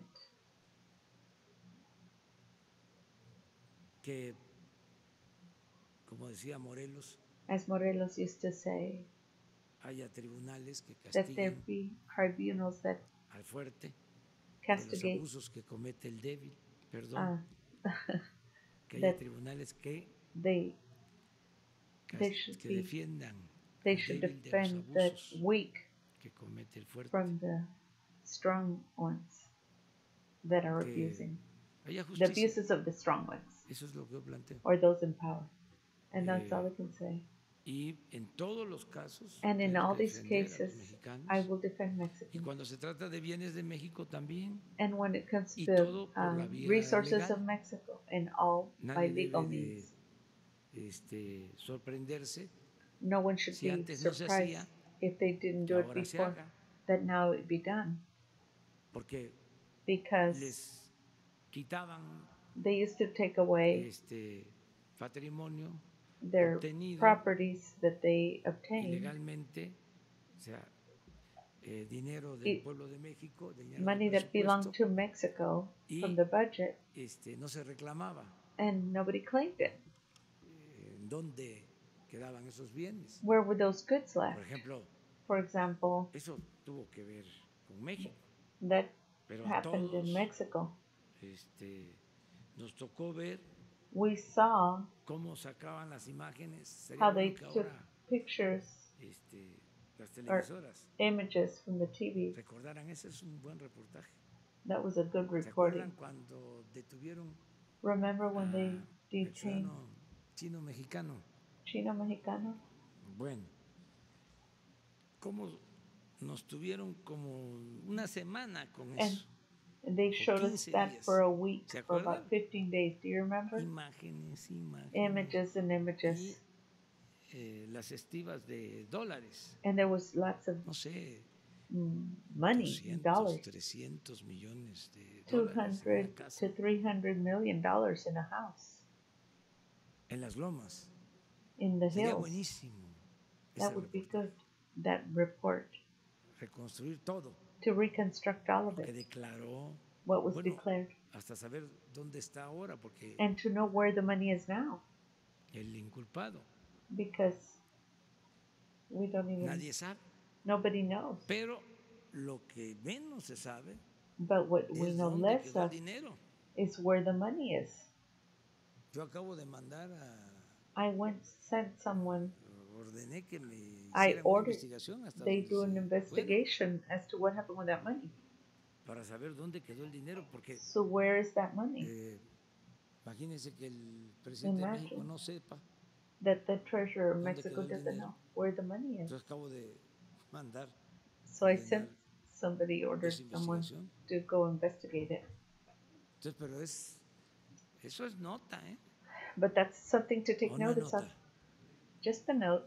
que, como decía Morelos, as Morelos used to say, haya tribunales que that there castiguen be tribunals that al fuerte de los castigate abusos que comete el débil, perdón, que that haya tribunales que they should que be defiendan they al should débil de los defend the abusos weak que comete el fuerte, from the strong ones that are que abusing haya the justicia. abuses of the strong ones Eso es lo que yo planteo. or those in power, and that's all I can say. Y en todos los casos, And in tengo all que these defender a los cases, mexicanos. I will defend Y Mexicans. cuando se trata de bienes de México también, And when it comes y to todo por la vía resources legal. of Mexico, and all by Nadie legal debe means. de sorprenderse No one should si be antes no se surprised hacía, if they didn't que do it ahora se before, haga, that now it be done. porque Because les quitaban they used to take away patrimonio their obtenido properties that they obtained, ilegalmente, o sea, dinero del pueblo de México, dinero money del that belonged presupuesto, to Mexico y from the budget, no se reclamaba. and nobody claimed it. ¿En dónde quedaban esos bienes? Where were those goods left? Por ejemplo, For example, eso tuvo que ver con México, that pero a happened todos in Mexico. nos tocó ver We saw cómo sacaban las imágenes. Sería how bueno they que took ahora pictures las or televisoras images from the TV. recordaran. Ese es un buen reportaje. That was a good ¿Se acuerdan reporting. cuando detuvieron Remember when they el detained ciudadano chino-mexicano? Chino Mexicano? Bueno, cómo nos tuvieron como una semana con And eso. they showed us 15 that días. for a week, ¿Se for acuerdan? about 15 days. Do you remember? Imágenes, Images and images. Las estivas de dólares. And there was lots of No sé, money, 200, dollars. 300 millones de dólares en 200 una casa, to $300 million in a house en las lomas. in the Sería hills. buenísimo That ese would be good. That report reconstruir todo, to reconstruct all of que it, declaró, what was bueno, declared, hasta saber dónde está ahora, porque and to know where the money is now, el inculpado, because we don't even. nadie sabe. Nobody knows. Pero lo que menos se sabe But what we es know dónde less quedó el of dinero. is where the money is. Yo acabo de mandar Sent someone. ordené que me I hicieran una ordered investigación hasta they donde do an se investigation as to what happened with that money. para saber dónde quedó el dinero, porque So where is that money? imagínense que el presidente de México Imagine no sepa. that the treasurer of ¿Dónde Mexico quedó el doesn't dinero? know where the money is. Entonces acabo de mandar So I sent somebody, ordered esa someone investigación. to go investigate it. Entonces, pero eso es nota, ¿eh? But that's something to take ¿O no es notice of. nota? Just a note.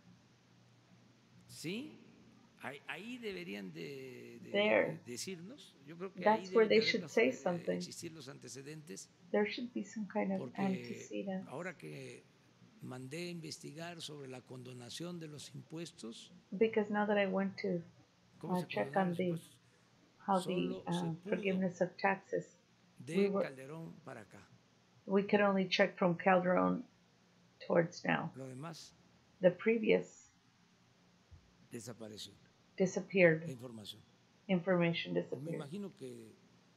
Sí, ahí deberían de There. decirnos. Yo creo que That's ahí where deben they de should haber say something. existir los antecedentes, There should be some kind of porque antecedent. ahora que mandé investigar sobre la condonación de los impuestos, Because now that I went to ¿cómo se check condonan on los the impuestos? how the Solo se pudo forgiveness of taxes, de Calderón para acá. we could only check from Calderon towards now. Lo demás The previous desapareció. disappeared. La información. Information Pues me disappeared. imagino que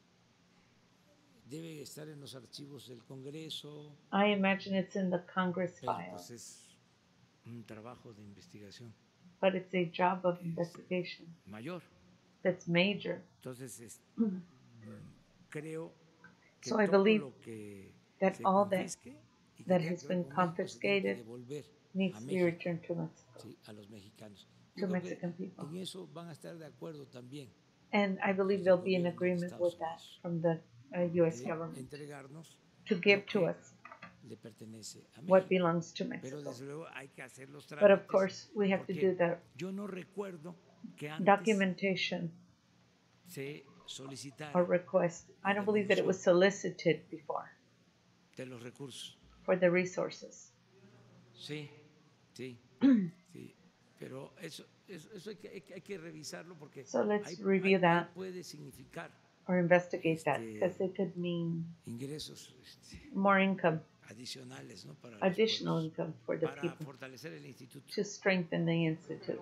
debe estar en los archivos del Congreso, I imagine it's in the Congress pero file, pues es un trabajo de investigación but it's a job of investigation mayor. that's major. Entonces, creo que So I todo believe lo que that se all that confisque y que that tenga has que ver been con México se tiene que confiscated devolver needs a to be México, returned to Mexico, sí, a los mexicanos. to Yo creo que Mexican people. en eso van a estar de acuerdo también. And I believe el there'll be an gobierno de agreement Estados with that Unidos, from the U.S. de government entregarnos to give lo to que us le pertenece a what México. belongs to Pero Mexico. desde luego hay que hacer los But of trámites, course, we have to porque do the yo no recuerdo que antes documentation se solicitara or request. I don't believe that it was solicited before de los recursos. for the resources. Sí, sí, sí. Pero eso hay que revisarlo porque So let's ahí review that puede significar or investigate that because it could mean ingresos more income, adicionales, ¿no? Para los additional pueblos, income for the para people fortalecer el instituto. to strengthen the institute.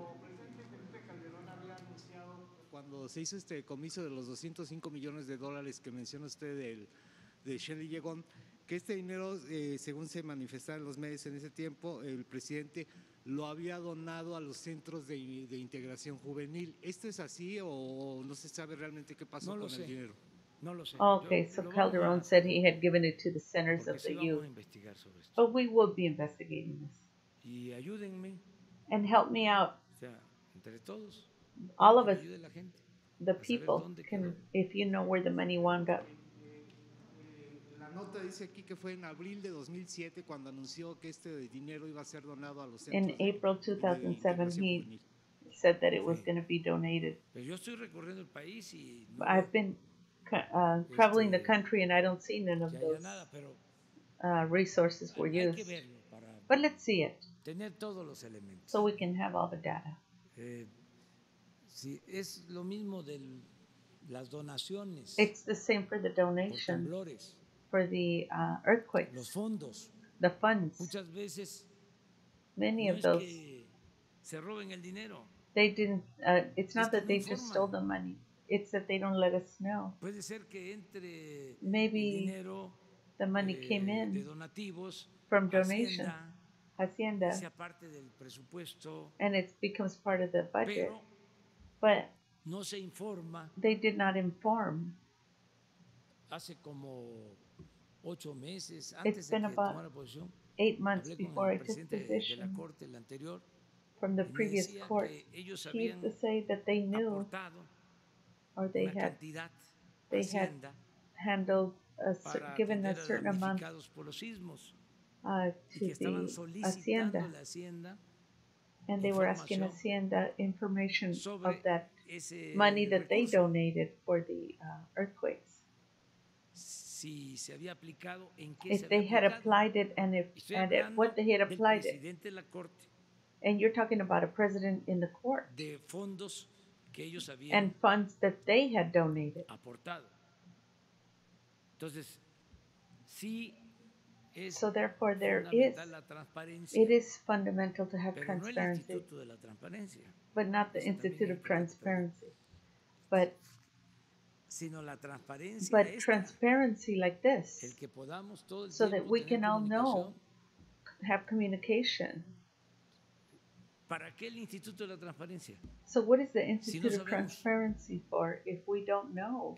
Cuando se hizo este comiso de los 205 millones de dólares que menciona usted de Shelley Yegón, que este dinero, según se manifestaba en los medios en ese tiempo, el presidente lo había donado a los centros de integración juvenil. ¿Esto es así o no se sabe realmente qué pasó con el dinero? No lo sé. Okay, so Calderon said he had given it to the centers of the sí vamos youth. a investigar sobre esto. But we will be investigating this. y ayúdenme. And help me out. O sea, entre todos. All of que us, ayude la gente the a saber people, dónde can, quedó. if you know where the money wound up. La nota dice aquí que fue en abril de 2007 cuando anunció que este dinero iba a ser donado a los In centros de April 2007, integración he juvenil. said that it was going to be donated. Pero yo estoy recorriendo el país y no I've veo been traveling the country and I don't see none of que haya those nada, pero resources were hay que used. verlo para But let's see it tener todos los elementos. so we can have all the data. Sí, es lo mismo de las donaciones It's the same for the por donation, temblores, for the earthquakes, los fondos. the funds. Muchas veces Many no of es those, que se roben el dinero. they didn't, it's not que that no they just stole informan. the money. It's that they don't let us know. Puede ser que entre Maybe el dinero the money came de in donativos, from donation, Hacienda, Hacienda, sea parte del presupuesto, and it becomes part of the budget. pero But no se informa. they did not inform. Hace como 8 meses It's antes de been que about tomara posición, 8 months hablé before con I el took presidente de la position corte, el anterior, from the y me previous decía court. que ellos He used habían to say that they knew aportado or they una had cantidad a they had Hacienda handled para given a atender a certain amount damnificados por los sismos y to que estaban the solicitando Hacienda, la Hacienda and they were asking información Hacienda information sobre of that ese money that they recurso, donated for the earthquakes. si se había aplicado, en qué se If they había had aplicado. applied it and if Estoy and at hablando what they had del applied it. presidente de la corte, And you're talking about a president in the court de fondos que ellos habían and funds that they had donated. aportado. Entonces, sí es So therefore there fundamental la transparencia, it is fundamental to have pero no el transparency, Instituto de la Transparencia, but not the Eso también Institute es of importante, Transparency. But sino la transparencia but esta, transparency like el this, que podamos todo el so that tiempo we tener can all know, comunicación. have communication. ¿Para qué el Instituto de la Transparencia? So what is the Si no Institute of sabemos Transparency for if we don't know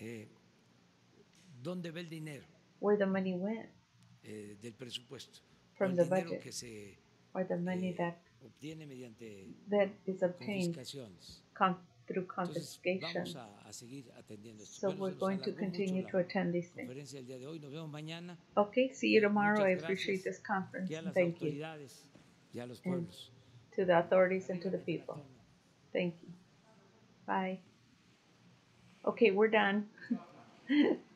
dónde va el dinero where the money went del presupuesto, o from el the dinero budget, que se or the money that obtiene mediante is obtained confiscaciones? through Entonces, confiscation? vamos a seguir atendiendo esto. So Bueno, we're se nos going to alargó continue mucho to la attend these things. conferencia del día de hoy. Nos vemos mañana. Okay, see you tomorrow. Muchas I appreciate gracias this conference. y a las Thank you. autoridades y a los And pueblos. to the authorities and to the people. Thank you. Bye. Okay, we're done.